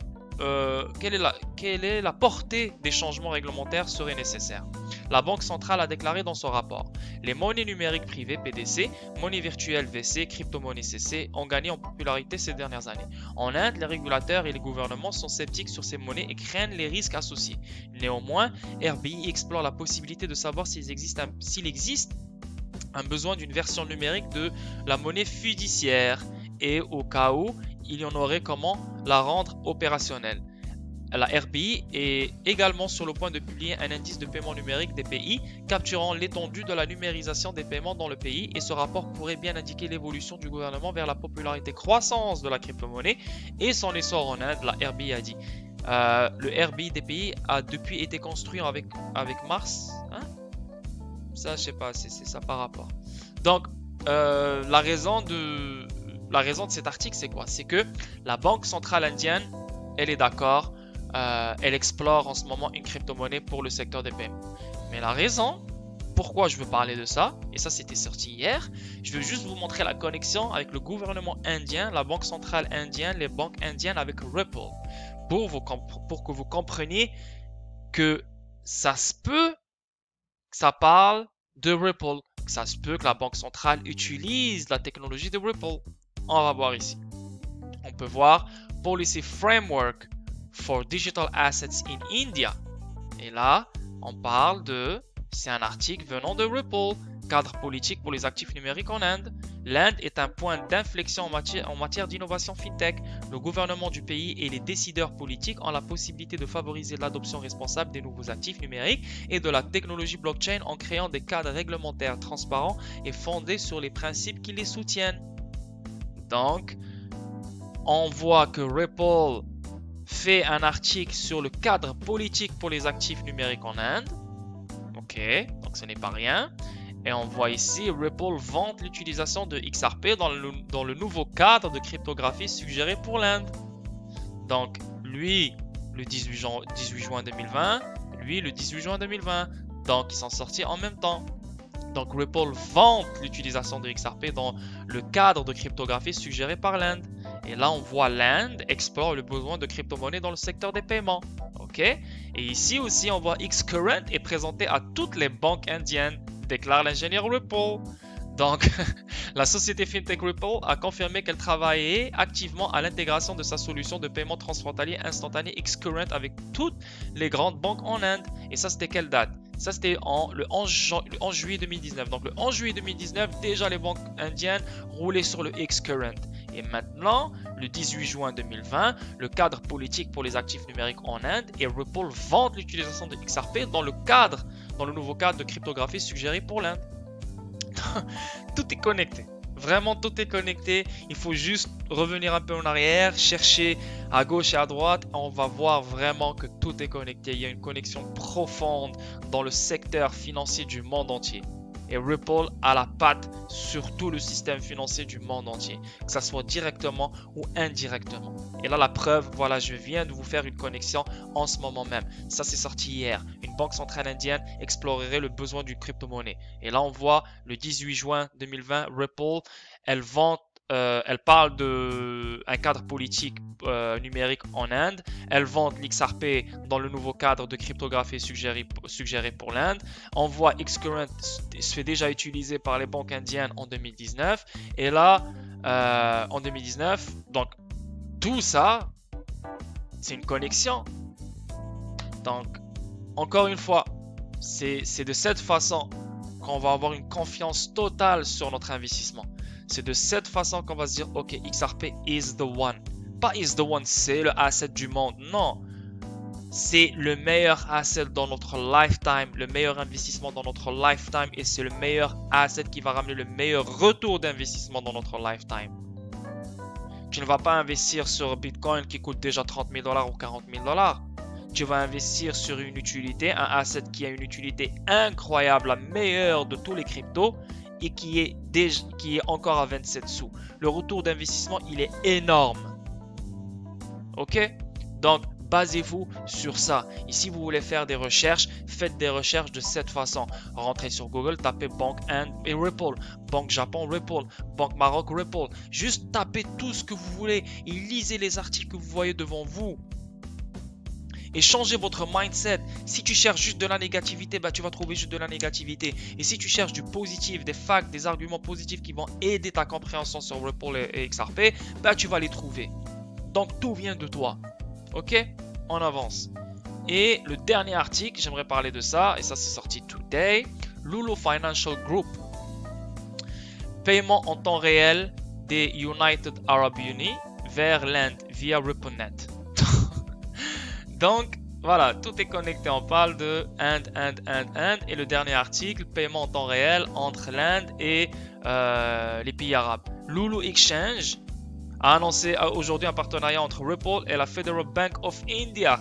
Euh, quelle, est la, quelle est la portée des changements réglementaires serait nécessaire. La Banque centrale a déclaré dans son rapport: les monnaies numériques privées P D C, monnaies virtuelles V C, crypto-monnaies C C ont gagné en popularité ces dernières années. En Inde, les régulateurs et les gouvernements sont sceptiques sur ces monnaies et craignent les risques associés. Néanmoins, R B I explore la possibilité de savoir s'il existe un, s'il existe un besoin d'une version numérique de la monnaie fiduciaire et au cas où il y en aurait, comment la rendre opérationnelle. La R B I est également sur le point de publier un indice de paiement numérique des pays capturant l'étendue de la numérisation des paiements dans le pays, et ce rapport pourrait bien indiquer l'évolution du gouvernement vers la popularité croissance de la crypto-monnaie et son essor en Inde, la R B I a dit. Euh, le R B I des pays a depuis été construit avec, avec Mars. Hein? Ça, je sais pas, c'est ça par rapport. Donc, euh, la raison de... La raison de cet article, c'est quoi? C'est que la Banque centrale indienne, elle est d'accord, euh, elle explore en ce moment une crypto-monnaie pour le secteur des paiements. Mais la raison pourquoi je veux parler de ça, et ça c'était sorti hier, je veux juste vous montrer la connexion avec le gouvernement indien, la Banque centrale indienne, les banques indiennes avec Ripple, pour, vous pour que vous compreniez que ça se peut que ça parle de Ripple, que ça se peut que la Banque centrale utilise la technologie de Ripple. On va voir ici. On peut voir Policy Framework for Digital Assets in India. Et là, on parle de... C'est un article venant de Ripple. Cadre politique pour les actifs numériques en Inde. L'Inde est un point d'inflexion en matière, en matière d'innovation fintech. Le gouvernement du pays et les décideurs politiques ont la possibilité de favoriser l'adoption responsable des nouveaux actifs numériques et de la technologie blockchain en créant des cadres réglementaires transparents et fondés sur les principes qui les soutiennent. Donc, on voit que Ripple fait un article sur le cadre politique pour les actifs numériques en Inde. Ok, donc ce n'est pas rien. Et on voit ici, Ripple vante l'utilisation de X R P dans le, dans le nouveau cadre de cryptographie suggéré pour l'Inde. Donc, lui, le dix-huit juin deux mille vingt, lui, le dix-huit juin deux mille vingt. Donc, ils sont sortis en même temps. Donc, Ripple vante l'utilisation de X R P dans le cadre de cryptographie suggéré par l'Inde. Et là, on voit l'Inde explore le besoin de crypto-monnaies dans le secteur des paiements. Ok? Et ici aussi, on voit Xcurrent est présenté à toutes les banques indiennes, déclare l'ingénieur Ripple. Donc, la société FinTech Ripple a confirmé qu'elle travaillait activement à l'intégration de sa solution de paiement transfrontalier instantané Xcurrent avec toutes les grandes banques en Inde. Et ça, c'était quelle date? Ça, c'était le onze juillet deux mille dix-neuf. Donc, le onze juillet deux mille dix-neuf, déjà les banques indiennes roulaient sur le Xcurrent. Et maintenant, le dix-huit juin deux mille vingt, le cadre politique pour les actifs numériques en Inde et Ripple vante l'utilisation de X R P dans le cadre, dans le nouveau cadre de cryptographie suggéré pour l'Inde. Tout est connecté. Vraiment, tout est connecté. Il faut juste revenir un peu en arrière, chercher à gauche et à droite. On va voir vraiment que tout est connecté. Il y a une connexion profonde dans le secteur financier du monde entier. Et Ripple a la patte sur tout le système financier du monde entier, que ce soit directement ou indirectement. Et là, la preuve, voilà, je viens de vous faire une connexion en ce moment même. Ça, c'est sorti hier. Une banque centrale indienne explorerait le besoin d'une crypto-monnaie. Et là, on voit le dix-huit juin deux mille vingt, Ripple, elle vante. Euh, elle parle d'un cadre politique euh, numérique en Inde. Elle vante l'X R P dans le nouveau cadre de cryptographie suggéré, suggéré pour l'Inde. On voit Xcurrent se fait déjà utiliser par les banques indiennes en deux mille dix-neuf. Et là, euh, en deux mille dix-neuf, donc tout ça, c'est une connexion. Donc, encore une fois, c'est de cette façon qu'on va avoir une confiance totale sur notre investissement. C'est de cette façon qu'on va se dire, ok, X R P is the one. Pas is the one, c'est le asset du monde. Non, c'est le meilleur asset dans notre lifetime, le meilleur investissement dans notre lifetime, et c'est le meilleur asset qui va ramener le meilleur retour d'investissement dans notre lifetime. Tu ne vas pas investir sur Bitcoin qui coûte déjà trente mille dollars ou quarante mille dollars. Tu vas investir sur une utilité, un asset qui a une utilité incroyable, la meilleure de tous les cryptos, et qui est, déjà, qui est encore à vingt-sept sous. Le retour d'investissement, il est énorme. Ok? Donc, basez-vous sur ça. Et si vous voulez faire des recherches, faites des recherches de cette façon. Rentrez sur Google, tapez Banque Inde et Ripple, Banque Japon Ripple, Banque Maroc Ripple. Juste tapez tout ce que vous voulez et lisez les articles que vous voyez devant vous. Et changez votre mindset. Si tu cherches juste de la négativité, bah, tu vas trouver juste de la négativité. Et si tu cherches du positif, des facts, des arguments positifs qui vont aider ta compréhension sur Ripple et, et X R P, bah, tu vas les trouver. Donc tout vient de toi. Ok? On avance. Et le dernier article, j'aimerais parler de ça. Et ça, c'est sorti today. Lulu Financial Group. Paiement en temps réel des United Arab Unis vers l'Inde via RippleNet. Donc, voilà, tout est connecté. On parle de Inde, Inde, Inde, Inde. Et le dernier article, paiement en temps réel entre l'Inde et euh, les pays arabes. Lulu Exchange a annoncé aujourd'hui un partenariat entre Ripple et la Federal Bank of India.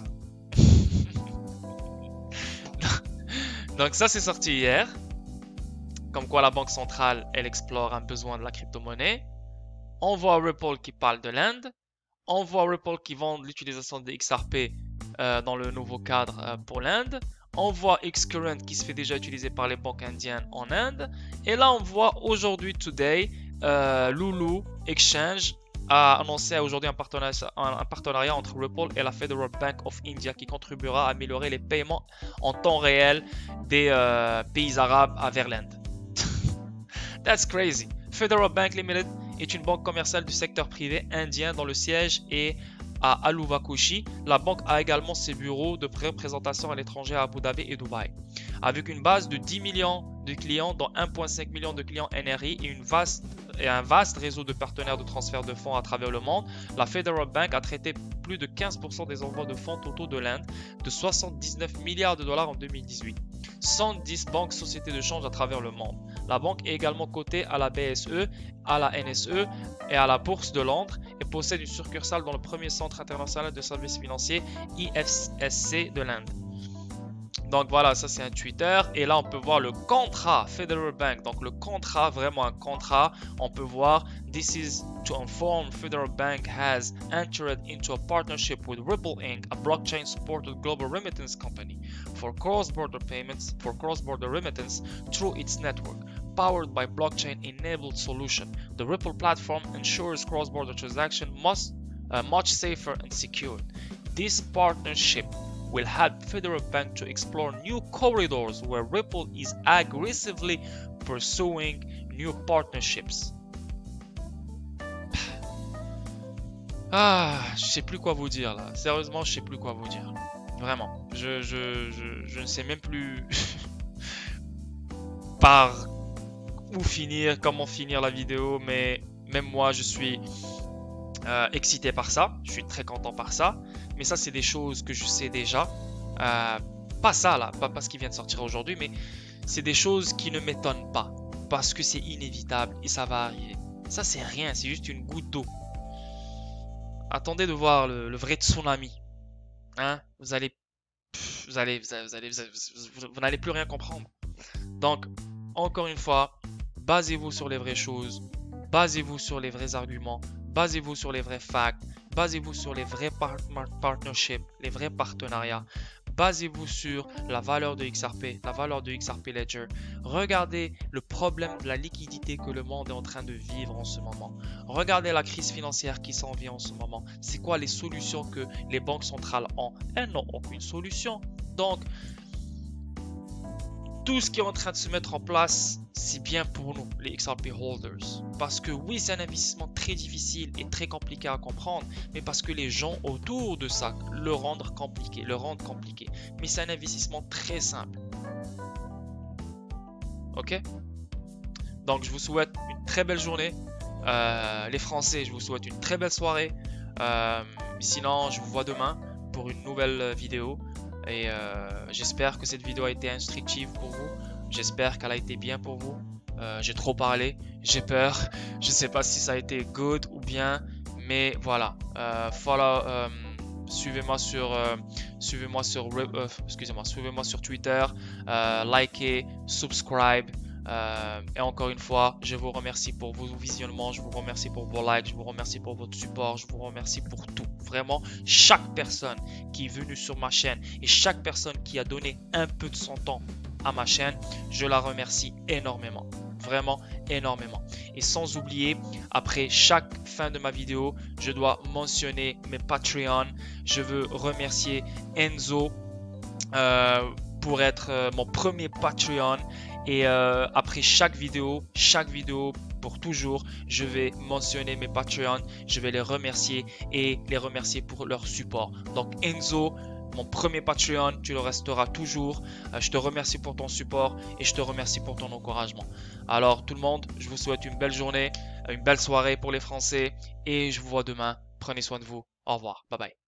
Donc ça, c'est sorti hier. Comme quoi la banque centrale, elle explore un besoin de la crypto-monnaie. On voit Ripple qui parle de l'Inde. On voit Ripple qui vend l'utilisation de X R P euh, dans le nouveau cadre euh, pour l'Inde. On voit Xcurrent qui se fait déjà utiliser par les banques indiennes en Inde. Et là, on voit aujourd'hui, today, euh, Lulu Exchange a annoncé aujourd'hui un partenariat, un partenariat entre Ripple et la Federal Bank of India qui contribuera à améliorer les paiements en temps réel des euh, pays arabes vers l'Inde. That's crazy. Federal Bank Limited est une banque commerciale du secteur privé indien dont le siège est à Aluvakushi. La banque a également ses bureaux de représentation à l'étranger à Abu Dhabi et Dubaï. Avec une base de dix millions de clients, dont un virgule cinq million de clients N R I et, une vaste, et un vaste réseau de partenaires de transfert de fonds à travers le monde, la Federal Bank a traité plus de quinze pour cent des envois de fonds totaux de l'Inde, de soixante-dix-neuf milliards de dollars en deux mille dix-huit. cent dix banques sociétés de change à travers le monde. La banque est également cotée à la B S E, à la N S E et à la Bourse de Londres et possède une succursale dans le premier centre international de services financiers I F S C de l'Inde. Donc voilà, ça c'est un Twitter. Et là on peut voir le contrat Federal Bank. Donc le contrat, vraiment un contrat. On peut voir This is to inform Federal Bank has entered into a partnership with Ripple Incorporated, a blockchain supported global remittance company for cross-border payments, for cross-border remittance through its network. Powered by blockchain-enabled solution, the Ripple platform ensures cross-border transactions much, uh, much safer and secure. This partnership will help Federal Bank to explore new corridors where Ripple is aggressively pursuing new partnerships. Ah, je sais plus quoi vous dire là. Sérieusement, je sais plus quoi vous dire. Vraiment, je, je, je, je ne sais même plus par où finir, comment finir la vidéo, mais même moi, je suis euh, excité par ça. Je suis très content par ça. Mais ça, c'est des choses que je sais déjà. Euh, pas ça là, pas, pas ce qui vient de sortir aujourd'hui, mais c'est des choses qui ne m'étonnent pas. Parce que c'est inévitable et ça va arriver. Ça, c'est rien, c'est juste une goutte d'eau. Attendez de voir le, le vrai tsunami. Hein? Vous allez, pff, vous allez, vous allez, vous allez, vous, allez, vous, vous n'allez plus rien comprendre. Donc, encore une fois, basez-vous sur les vraies choses, basez-vous sur les vrais arguments, basez-vous sur les vrais facts, basez-vous sur les vrais par partnerships, les vrais partenariats. Basez-vous sur la valeur de X R P, la valeur de X R P Ledger. Regardez le problème de la liquidité que le monde est en train de vivre en ce moment. Regardez la crise financière qui s'en vient en ce moment. C'est quoi les solutions que les banques centrales ont? Elles n'ont aucune solution. Donc, tout ce qui est en train de se mettre en place, c'est bien pour nous, les X R P holders. Parce que oui, c'est un investissement très difficile et très compliqué à comprendre, mais parce que les gens autour de ça le rendent compliqué, le rendent compliqué. Mais c'est un investissement très simple. Ok? Donc je vous souhaite une très belle journée. Euh, les Français, je vous souhaite une très belle soirée. Euh, sinon, je vous vois demain pour une nouvelle vidéo. Et euh, j'espère que cette vidéo a été instructive pour vous. J'espère qu'elle a été bien pour vous. Euh, j'ai trop parlé, j'ai peur. Je sais pas si ça a été good ou bien, mais voilà. Euh, follow, euh, suivez-moi sur, euh, suivez-moi sur, euh, excusez-moi, suivez-moi sur Twitter. Euh, likez, subscribe. Euh, et encore une fois, je vous remercie pour vos visionnements, je vous remercie pour vos likes, je vous remercie pour votre support, je vous remercie pour tout. Vraiment, chaque personne qui est venue sur ma chaîne et chaque personne qui a donné un peu de son temps à ma chaîne, je la remercie énormément. Vraiment énormément. Et sans oublier, après chaque fin de ma vidéo, je dois mentionner mes Patreons. Je veux remercier Enzo euh, pour être euh, mon premier Patreon. Et euh, après chaque vidéo, chaque vidéo pour toujours, je vais mentionner mes Patreons, je vais les remercier et les remercier pour leur support. Donc Enzo, mon premier Patreon, tu le resteras toujours. Euh, je te remercie pour ton support et je te remercie pour ton encouragement. Alors tout le monde, je vous souhaite une belle journée, une belle soirée pour les Français et je vous vois demain. Prenez soin de vous. Au revoir. Bye bye.